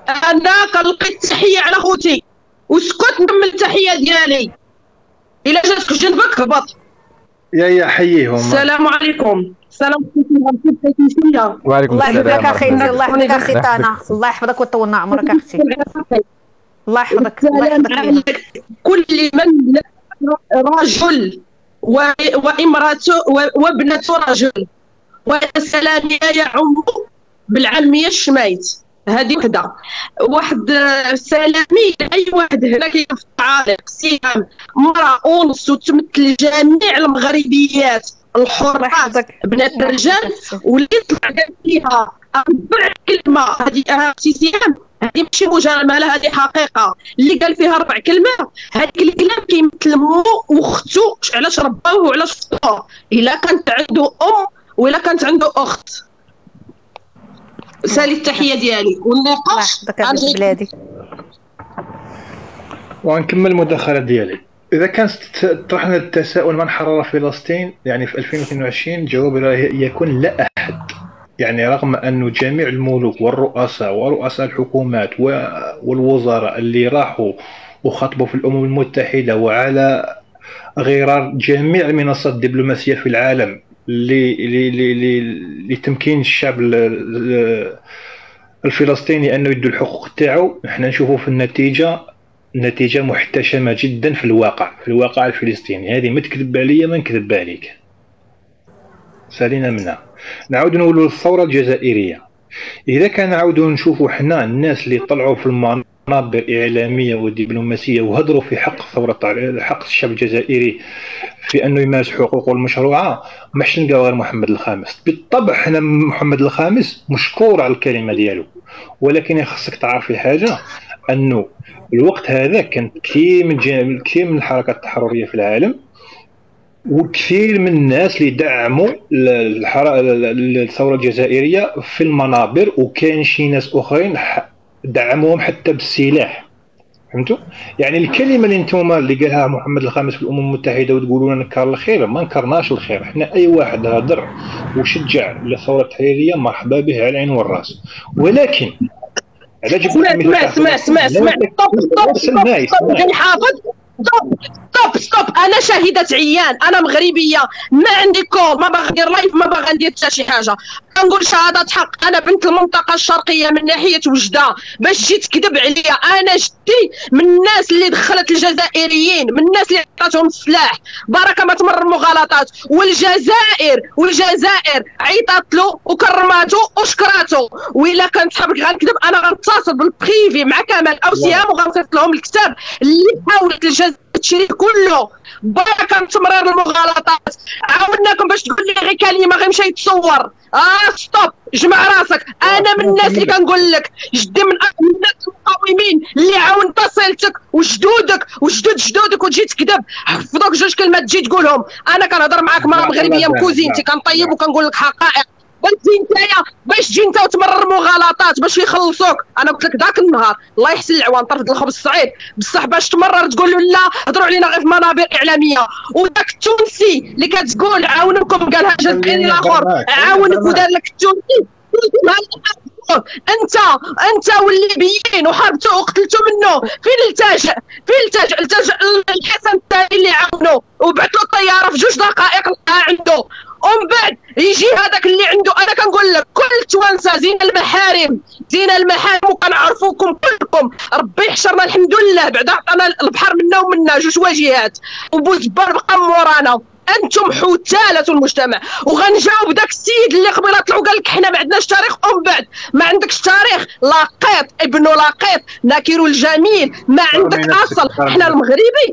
انا كنلقي التحيه على خوتي وسكت نكمل التحيه ديالي. الا جاتك جنبك هبط. يا حييهم. السلام عليكم. السلام عليكم. وعليكم الله السلام. يحفظك اخي، الله يحفظك اخي طانا، الله يحفظك ويطول عمرك اختي. الله يحفظك، الله يحفظك. كل من رجل وامراته وابنة رجل، وسلامي يعم بالعامية الشمايت. هذه وحده. واحد سلامي لاي واحد هنا كيقف عالق سهام مرأة ونص وتمثل جميع المغربيات الحرات بنات الرجال، واللي طلع قال فيها 4 كلمة. هذه سهام هذه ماشي مجامله، هذه حقيقه. اللي قال فيها 4 كلمات هذيك الكلام كيمثل مو واختو علاش رباوه وعلاش فطوه. الا كانت عنده ام ولا كانت عنده اخت. سالي التحيه ديالي والنقاش عن بلادي. ونكمل المداخله ديالي. اذا كان طرحنا التساؤل من حرر فلسطين يعني في 2022 الجواب يكون لا احد. يعني رغم أن جميع الملوك والرؤساء ورؤساء الحكومات والوزراء اللي راحوا وخطبوا في الأمم المتحدة وعلى غرار جميع المنصات الدبلوماسية في العالم لتمكين الشعب الفلسطيني أنه يدوا الحقوق تاعو، احنا نشوفوا في النتيجة محتشمة جدا في الواقع الفلسطيني. هذه ما تكذب عليا ما نكذب عليك. سالينا منها. نعود نقولوا الثورة الجزائرية. إذا كان نعودوا نشوفوا حنا الناس اللي طلعوا في المنابر إعلامية ودبلوماسية وهدروا في حق الشعب الجزائري في أنه يمارس حقوقه المشروعة، ماش نلقاو غير محمد الخامس. بالطبع حنا محمد الخامس مشكور على الكلمة ديالو، ولكن خصك تعرفي حاجة، أنه الوقت هذا كان كثير من الحركات التحررية في العالم وكثير من الناس اللي دعموا الثورة الجزائرية في المنابر، وكان شي ناس أخرين دعموهم حتى بالسلاح. فهمتوا؟ يعني الكلمة اللي نتوما اللي قالها محمد الخامس في الأمم المتحدة وتقولوا لنا نكر الخير، ما نكرناش الخير. احنا أي واحد هدر وشجع الثورة التحريرية مرحبا به على العين والراس. ولكن على جبت اسمع ستوب. انا شاهده عيان، انا مغربيه، ما عندي كور، ما باغي ندير لايف، ما باغي ندير حتى شي حاجه. كنقول شهاده حق، انا بنت المنطقه الشرقيه من ناحيه وجده. باش تجي تكذب عليا، انا جدي من الناس اللي دخلت الجزائريين، من الناس اللي عطاتهم السلاح بركه ما تمر المغالطات. والجزائر عيطات له وكرماتو وشكراتو. والا كان صحابك غنكذب انا غنتصل بالبريفي مع كمال او سهام وغنصيفط لهم الكتاب اللي حاولت الجزائر تشري كله بركه من تمرير المغالطات. عاوناكم باش تقول لي غير كلمه غير مشى يتصور. ستوب، جمع راسك. انا من الناس اللي كنقول لك جدي من الناس المقاومين اللي عاونت صيلتك وجدودك وجدود جدودك وتجي تكذب. حفظوك 2 كلمات تجي تقولهم. انا كنهضر معاك مع مغربيه مكوزينتي، كنطيب وكنقول لك حقائق. باش تجي انت وتمرر مغالطات باش يخلصوك. انا قلت لك ذاك النهار الله يحسن العوان طرف الخبز الصعيد بصح باش تمرر تقول له لا هضروا علينا غير في منابر اعلاميه. وداك التونسي اللي كتقول عاونكم قالها جزائري الاخر عاونك ودار لك التونسي انت والليبيين وحاربتوا وقتلتوا منه. فين التاج الحسن الثاني اللي عاونوا وبعثوا الطياره في 2 دقائق لقاها عنده. ومن بعد يجي هذاك اللي عنده. انا كنقول لك كل التوانسه زين المحارم وكنعرفوكم كلكم. ربي يحشرنا الحمد لله، بعدا عطانا البحر منا ومنا 2 واجهات وبوزبال بقى مورانا. انتم حثاله المجتمع. وغنجاوب داك السيد اللي قبيله طلعوا قال لك حنا ما عندناش تاريخ. ومن بعد ما عندكش تاريخ، لاقيط ابنه لاقيط ناكر الجميل، ما عندك اصل. حنا المغربي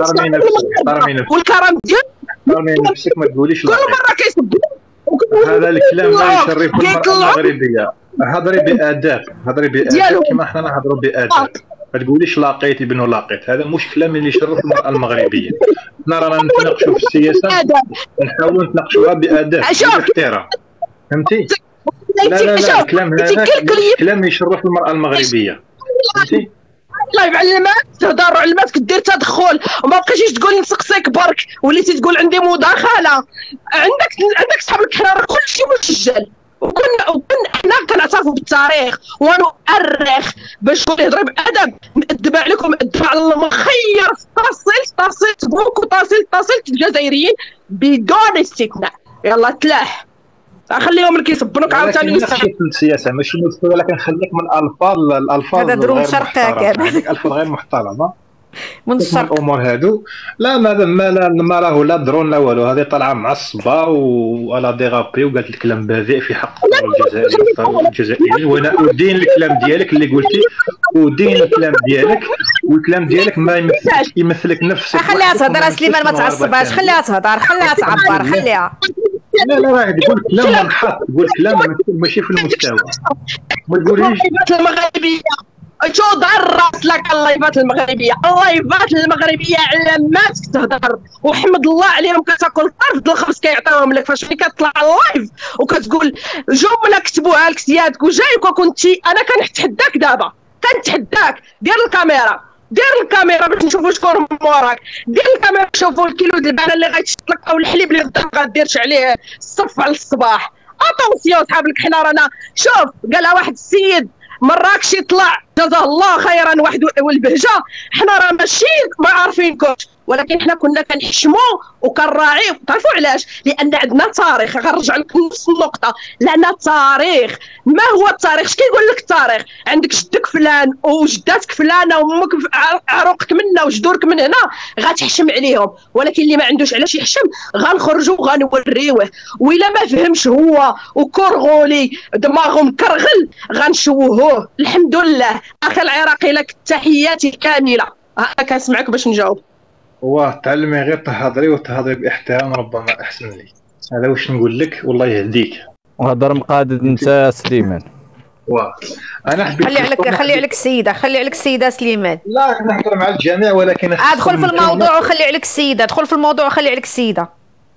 والكرم ديالنا رمي نفسك ما تقوليش كل مره كيسب. هذا الكلام لا يشرف المرأة المغربية. هضري بآداب كما حنا نهضروا بآداب. ما تقوليش لاقيت ابنه لاقيت، هذا مش كلام اللي يشرف المرأة المغربية. حنا رانا نتناقشوا في السياسة، نحاولوا نتناقشوها بآداب باحترام. فهمتي؟ لا الكلام هذا كلام يشرف المرأة المغربية. فهمتي؟ الله يعلمك تهضر علمات كدير تدخل وما بقيتيش تقول نسقسيك برك وليتي تقول عندي مداخله. عندك صحاب الكراره كلشي مسجل. وكنا حنا كنعترفوا بالتاريخ ونؤرخ باش تقول يضرب ادم مأدب عليكم مأدب على المخير تصل تبوك وتصل الجزائريين بدون استثناء. يلا تلاح خليهم اللي كيصبنوك عاوتاني في السياسه ماشي مشكل، ولكن خليك من الالفاظ هذا دروب شرقه هذيك الالفاظ غير محترمه من الشرق. الامور هادو لا ما له لا درون لا والو، هذه طالعه معصبه ولا ديغابي وقالت الكلام بذيء في حق الجزائريين. وانا ادين الكلام ديالك اللي قلتي، ودين الكلام ديالك، والكلام ديالك ما يمثلك نفسك. خليها تهضر سليمان، ما تعصبهاش، خليها تهضر، خليها تعبر، خليها. لا راه تقول كلام منحط، تقول كلام ماشي في المستوى، ما تقوليش المغربيه. شو ضر راس لك اللايفات المغربيه على ماتك تهضر، وحمد الله عليهم كتاكل طرف د الخبز كيعطيوهم لك. فاش كتطلع اللايف وكتقول جمله كتبوها لك سيادك وجايك وكنتي انا كنتحداك دابا، كنتحداك دير الكاميرا باش نشوفوا شكون موراك، دير الكاميرا نشوفوا الكيلو ديال البنه اللي غيتشط لك او الحليب اللي غدا غاديرش عليه الصف على الصباح. اتونسيون صحاب لك، حنا رانا شوف قالها واحد السيد مراكش يطلع جزاه الله خيرا واحد والبهجه، حنا راه ماشي ما عارفينكوش، ولكن حنا كنا كنحشمو وكنراعيو. تعرفوا علاش؟ لان عندنا تاريخ. غنرجع لكم نفس النقطه، لان التاريخ ما هو التاريخ؟ اش كيقول لك التاريخ؟ عندك جدك فلان وجداتك فلانه وامك عروقك منا وجدورك من هنا، غتحشم عليهم. ولكن اللي ما عندوش علاش يحشم غنخرجوا وغنوريوه، وإلا ما فهمش هو وكرغولي دماغه مكرغل غنشوهوه. الحمد لله. اخي العراقي لك تحياتي كامله. كنسمعك باش نجاوب. تعلمي غير تهضري باحترام، ربما احسن لي. هذا واش نقول لك، والله يهديك. وهضر مقادد انت سليمان. انا حبيت خلي عليك السيده سليمان. لا نهضر مع الجميع، ولكن ادخل في الموضوع وخلي عليك السيده. ادخل في الموضوع وخلي عليك السيده.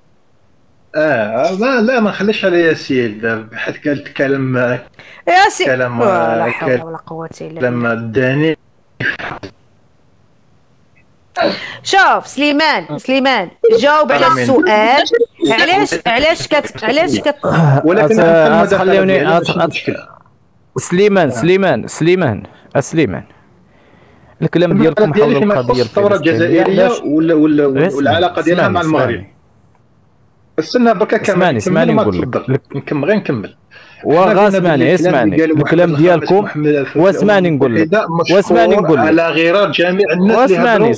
لا ما نخليش عليا السيد، حيت قالت كلام يا سي كلام لا حول ولا قوه الا بالله. لما داني شوف سليمان جاوب على السؤال. علاش ولكن خليوني سليمان الكلام ديالكم حول القضيه الثوره الجزائريه والعلاقه ديالها مع المغرب. استنى بركا كمل. اسمعني نقول لك نكمل. اسمعني الكلام ديالكم، واسمعني نقول لك على غرار جميع الناس اللي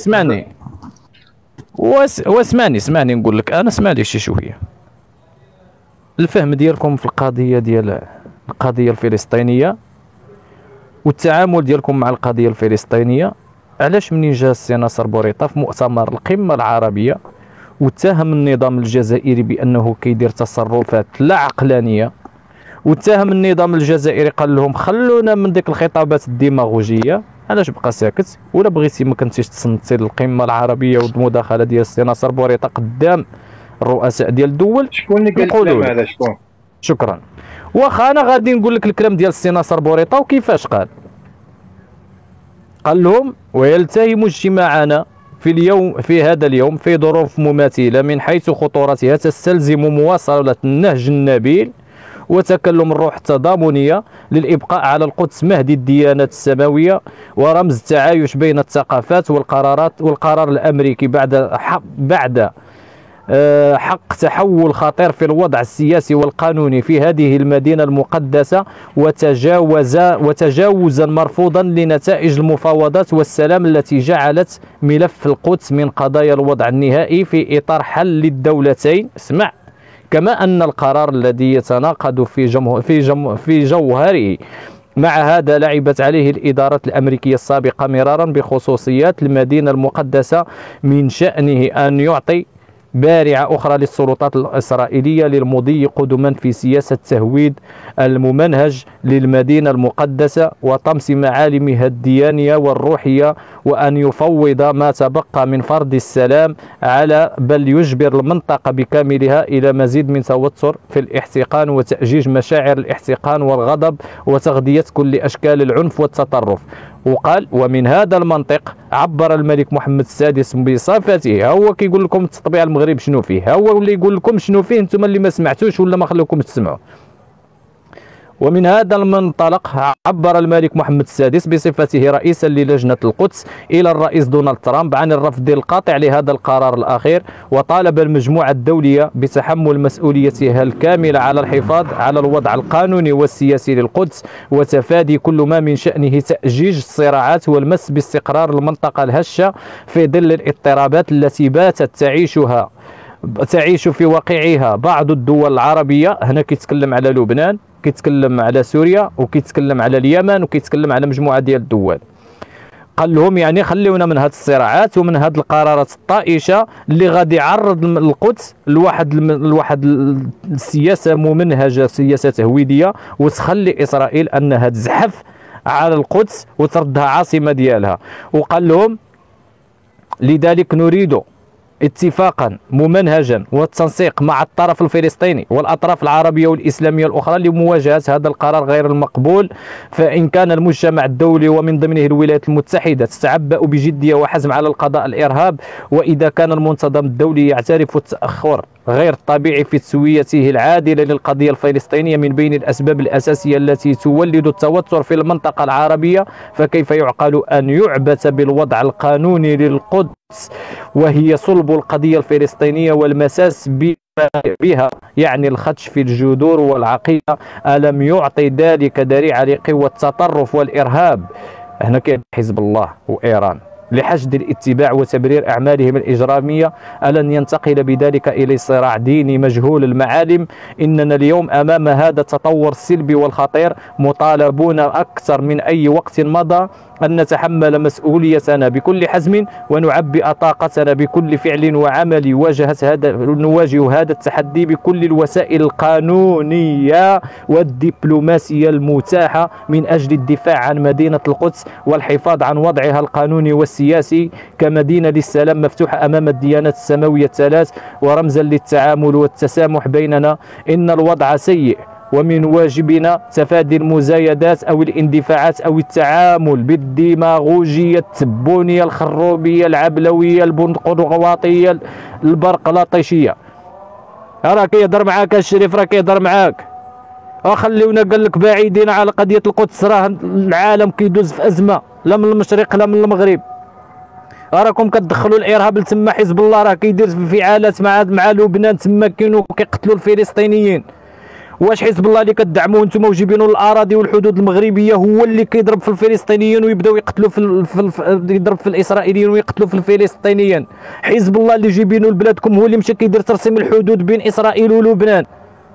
اسمعني نقول لك. انا اسمعني شي شويه. الفهم ديالكم في القضيه الفلسطينيه والتعامل ديالكم مع القضيه الفلسطينيه، علاش منين جا السي ناصر بوريطه في مؤتمر القمه العربيه واتهم النظام الجزائري بانه كيدير تصرفات لا عقلانيه، واتهم النظام الجزائري قال لهم خلونا من ديك الخطابات الديماغوجيه، علاش بقى ساكت؟ ولا بغيتي ما كنتيش تصنتي للقمه العربيه والمداخله ديال السي ناصر بوريطه قدام الرؤساء ديال الدول؟ شكون اللي قال هذا؟ شكون؟ شكرا. واخا انا غادي نقول لك الكلام ديال السي ناصر بوريطه وكيفاش قال لهم ويلتهم اجتماعنا في هذا اليوم في ظروف مماثله من حيث خطورتها تستلزم مواصله النهج النبيل وتكلم الروح التضامنية للإبقاء على القدس مهد الديانات السماوية ورمز التعايش بين الثقافات والقرار الأمريكي بعد حق تحول خطير في الوضع السياسي والقانوني في هذه المدينة المقدسة وتجاوزا مرفوضا لنتائج المفاوضات والسلام التي جعلت ملف القدس من قضايا الوضع النهائي في إطار حل للدولتين. اسمع، كما أن القرار الذي يتناقض في جوهره مع هذا لعبت عليه الإدارات الأمريكية السابقة مرارا بخصوصيات المدينة المقدسة من شأنه أن يعطي بارعة أخرى للسلطات الإسرائيلية للمضي قدما في سياسة تهويد الممنهج للمدينة المقدسة وطمس معالمها الديانية والروحية، وأن يفوض ما تبقى من فرض السلام على بل يجبر المنطقة بكاملها إلى مزيد من توتر في الاحتقان وتأجيج مشاعر الاحتقان والغضب وتغذية كل أشكال العنف والتطرف. وقال ومن هذا المنطق عبر الملك محمد السادس بصفته، هو كيقول لكم تطبيع المغرب شنو فيه، هو اللي يقول لكم شنو فيه، انتم اللي ما سمعتوش ولا ما خلوكم تسمعوا. ومن هذا المنطلق عبر الملك محمد السادس بصفته رئيسا للجنة القدس إلى الرئيس دونالد ترامب عن الرفض القاطع لهذا القرار الأخير، وطالب المجموعة الدولية بتحمل مسؤوليتها الكاملة على الحفاظ على الوضع القانوني والسياسي للقدس وتفادي كل ما من شأنه تأجيج الصراعات والمس باستقرار المنطقة الهشة في ظل الاضطرابات التي باتت تعيش في واقعها بعض الدول العربية. هنا كيتكلم على لبنان، كيتكلم على سوريا، وكيتكلم على اليمن، وكيتكلم على مجموعة ديال الدول. قال لهم يعني خليونا من هذه الصراعات ومن هذه القرارات الطائشة اللي غادي يعرض القدس لواحد السياسة ممنهجة، سياسة تهويدية، وتخلي إسرائيل أنها تزحف على القدس وتردها عاصمة ديالها. وقال لهم لذلك نريد اتفاقا ممنهجا والتنسيق مع الطرف الفلسطيني والأطراف العربية والإسلامية الأخرى لمواجهة هذا القرار غير المقبول، فإن كان المجتمع الدولي ومن ضمنه الولايات المتحدة تتعبأ بجدية وحزم على القضاء الإرهاب، وإذا كان المنظمة الدولي يعترف التأخر غير طبيعي في تسويته العادلة للقضية الفلسطينية من بين الأسباب الأساسية التي تولد التوتر في المنطقة العربية، فكيف يعقل أن يعبث بالوضع القانوني للقدس وهي صلب القضية الفلسطينية والمساس بها، يعني الخدش في الجذور والعقيدة؟ ألم يعطي ذلك ذريعة لقوى التطرف والإرهاب؟ هنا كاين حزب الله وإيران لحشد الاتباع وتبرير أعمالهم الإجرامية. ألن ينتقل بذلك إلى صراع ديني مجهول المعالم؟ إننا اليوم أمام هذا التطور السلبي والخطير مطالبون أكثر من أي وقت مضى أن نتحمل مسؤوليتنا بكل حزم ونعبئ طاقتنا بكل فعل وعمل نواجه هذا التحدي بكل الوسائل القانونية والدبلوماسية المتاحة من أجل الدفاع عن مدينة القدس والحفاظ عن وضعها القانوني والسياسي كمدينة للسلام مفتوحة أمام الديانات السماوية الثلاث ورمزا للتعامل والتسامح بيننا. إن الوضع سيء ومن واجبنا تفادي المزايدات أو الاندفاعات أو التعامل بالديماغوجية التبونية الخروبية العبلوية البنقراطية البرقلاطيشية. راه كيهضر معاك الشريف، راه كيهضر معاك. خليونا قال لك بعيدين على قضية القدس، راه العالم كيدوز في أزمة لا من المشرق لا من المغرب. راكم كتدخلوا الارهاب لتما، حزب الله راه كيدير انفعالات مع لبنان تما كاينوا كيقتلوا الفلسطينيين. واش حزب الله اللي كتدعموه انتم وجايبينوا الاراضي والحدود المغربيه هو اللي كيضرب في الفلسطينيين ويبداو يقتلوا يضرب في الاسرائيليين ويقتلوا في الفلسطينيين؟ حزب الله اللي جايبينه لبلادكم هو اللي مشى كيدير ترسيم الحدود بين اسرائيل ولبنان.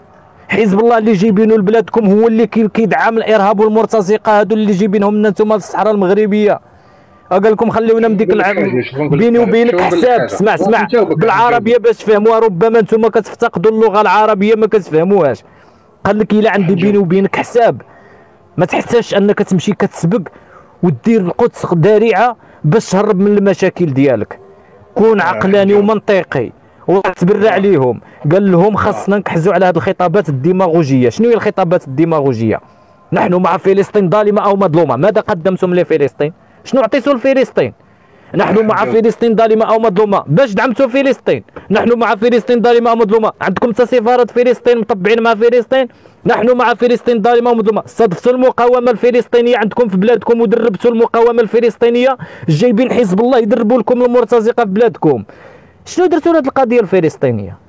حزب الله اللي جايبينه لبلادكم هو اللي كيدعم الارهاب والمرتزقه هادو اللي جايبينهم لنا نتوما الصحراء المغربيه. قال لكم خليونا من ديك بيني وبينك حساب. اسمع بالعربيه باش تفهموها، ربما نتوما كتفتقدوا اللغه العربيه ما كتفهموهاش. قال لك الا عندي بيني وبينك حساب ما تحتاجش انك تمشي كتسبق ودير القدس ذريعه باش تهرب من المشاكل ديالك. كون عقلاني ومنطقي وتبرع عليهم. قال لهم خاصنا نكحزوا على هذه الخطابات الديماغوجيه. شنو هي الخطابات الديماغوجيه؟ نحن مع فلسطين ظالمه او مظلومه. ماذا قدمتم لفلسطين؟ شنو عطيتوا لفلسطين؟ نحن مع فلسطين ظالمه او مظلومه. باش دعمتوا فلسطين؟ نحن مع فلسطين ظالمه او مظلومه. عندكم سفاره فلسطين مطبعين مع فلسطين؟ نحن مع فلسطين ظالمه ومظلومه. استضفتوا المقاومه الفلسطينيه عندكم في بلادكم ودربتوا المقاومه الفلسطينيه، جايبين حزب الله يدربوا لكم المرتزقه في بلادكم. شنو درتوا لهذه القضيه الفلسطينيه؟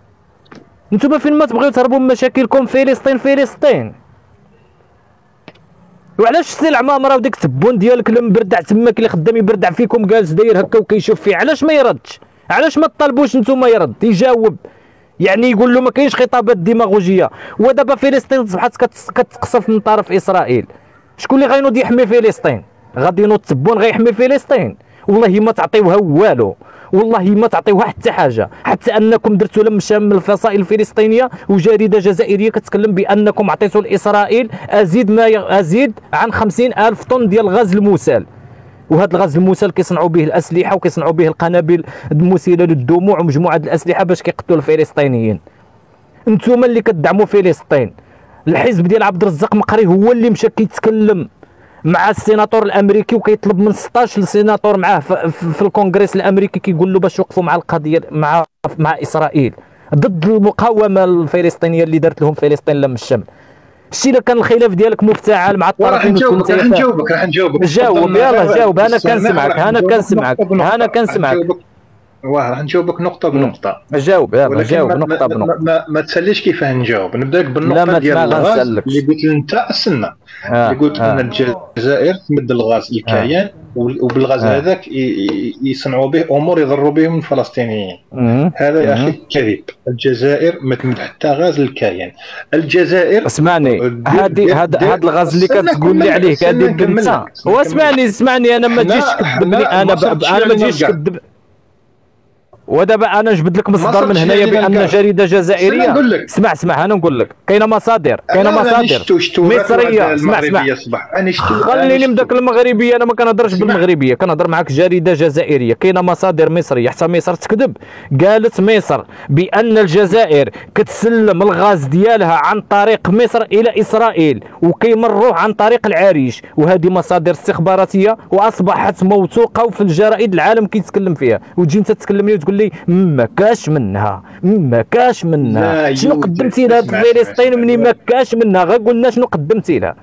انتم فين ما تبغيو تهربوا من مشاكلكم فلسطين. وعلاش السي العمامره وديك التبون ديالك المبردع تماك اللي خدام يبردع فيكم جالس داير هكا وكيشوف فيه، علاش ما يردش؟ علاش ما تطالبوش نتوما يرد يجاوب؟ يعني يقول له ما كاينش خطابات ديماغوجيه. ودابا فلسطين اصبحت كتقصف من طرف اسرائيل. شكون اللي غينوض يحمي فلسطين؟ غادي ينوض التبون غيحمي فلسطين؟ والله ما تعطيوها والو، والله ما تعطيوها حتى حاجه، حتى انكم درتوا لم من الفصائل الفلسطينيه وجريده جزائريه كتكلم بانكم عطيتوا لاسرائيل ازيد عن 50,000 طن ديال الغاز المسال. وهذا الغاز المسال كيصنعوا به الاسلحه وكيصنعوا به القنابل المسيله للدموع ومجموعه الاسلحه باش كيقتلوا الفلسطينيين. انتم اللي كتدعموا فلسطين. الحزب ديال عبد الرزاق مقري هو اللي مشى كيتكلم مع السيناتور الامريكي وكيطلب من 16 سيناتور معاه في الكونغرس الامريكي كيقول له باش يوقفوا مع القضيه مع اسرائيل ضد المقاومه الفلسطينيه اللي دارت لهم فلسطين لم الشمل. الشيء الا كان الخلاف ديالك مفتعل مع الطرفين راح نجاوبك جاوب يلاه جاوب. انا كنسمعك راح نجاوبك نقطة بنقطة. جاوب يلا جاوب نقطة بنقطة. ما تساليش كيفاه نجاوب. نبدا لك بالنقطة ديال الغاز اللي قلت انت استنى. اللي قلت ان الجزائر تمد الغاز للكيان وبالغاز هذاك يصنعوا به امور يضروا بهم الفلسطينيين. هذا يا اخي كذب. الجزائر ما تمد حتى غاز للكيان. الجزائر اسمعني هذا الغاز اللي كتقول لي عليه كذب انت. واسمعني انا ما تجيش تكذبني. انا ما تجيش تكذب. ودابا انا نجبد لك مصدر من هنايا بان جريده جزائريه. اسمع انا نقول لك كاينه مصادر مصريه. اسمع خليني من داك المغربيه. انا ما كنهضرش بالمغربيه كنهضر معك جريده جزائريه. كاينه مصادر مصريه حتى مصر تكذب. قالت مصر بان الجزائر كتسلم الغاز ديالها عن طريق مصر الى اسرائيل وكيمروه عن طريق العريش. وهذه مصادر استخباراتيه واصبحت موثوقه وفي الجرائد العالم كيتكلم فيها. وتجي انت تتكلم لي وتقول لي ما كاش منها. شنو قدمتي لها فلسطين مني ما كاش منها؟ غير قلنا شنو قدمتي لها.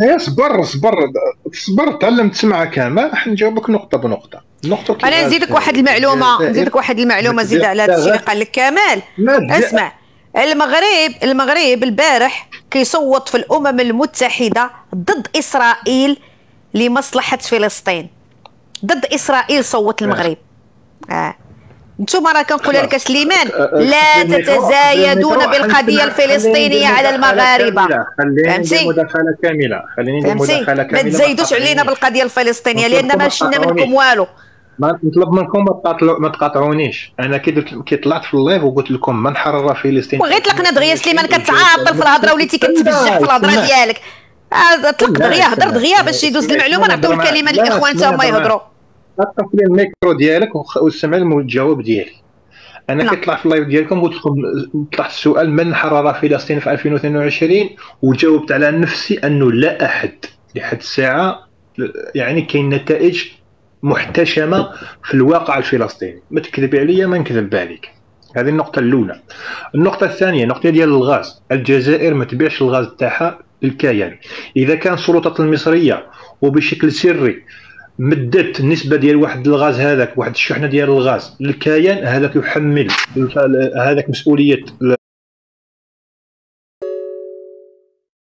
صبر تعلم تسمع كامل. راح نجاوبك نقطة بنقطة. انا نزيدك واحد المعلومة زيد على هذا الشيء اللي قال لك كمال. اسمع المغرب البارح كيصوت في الامم المتحدة ضد اسرائيل لمصلحة فلسطين. ضد اسرائيل صوت المغرب. انتم راه كنقول لك سليمان لا تتزايدون بالقضيه الفلسطينيه على المغاربه. فهمتي؟ مداخله كامله. ما تزايدوش علينا بالقضيه الفلسطينيه لان ما شفنا منكم والو. ما نطلب منكم ما تقاطعونيش. انا كي طلعت في اللايف وقلت لكم من حرر فلسطين وغير طلقنا دغيا سليمان كتعاطل في الهضره وليتي كتبجح في الهضره ديالك. طلق دغيا هضر دغيا باش يدوز المعلومه. نعطيو الكلمه للاخوان حتى هما يهضروا. طفي الميكرو ديالك وسمع الجواب ديالي. انا كنطلع في اللايف ديالكم قلت لكم طرحت السؤال من حرر فلسطين في 2022 وجاوبت على نفسي انه لا احد لحد الساعه. يعني كاين نتائج محتشمه في الواقع الفلسطيني. ما تكذب عليا ما نكذب عليك. هذه النقطه الاولى. النقطه الثانيه نقطه ديال الغاز. الجزائر ما تبيعش الغاز تاعها للكيان. اذا كان السلطات المصريه وبشكل سري مدت النسبه ديال واحد الغاز هذاك واحد الشحنه ديال الغاز للكيان هذاك يحمل هذاك مسؤوليه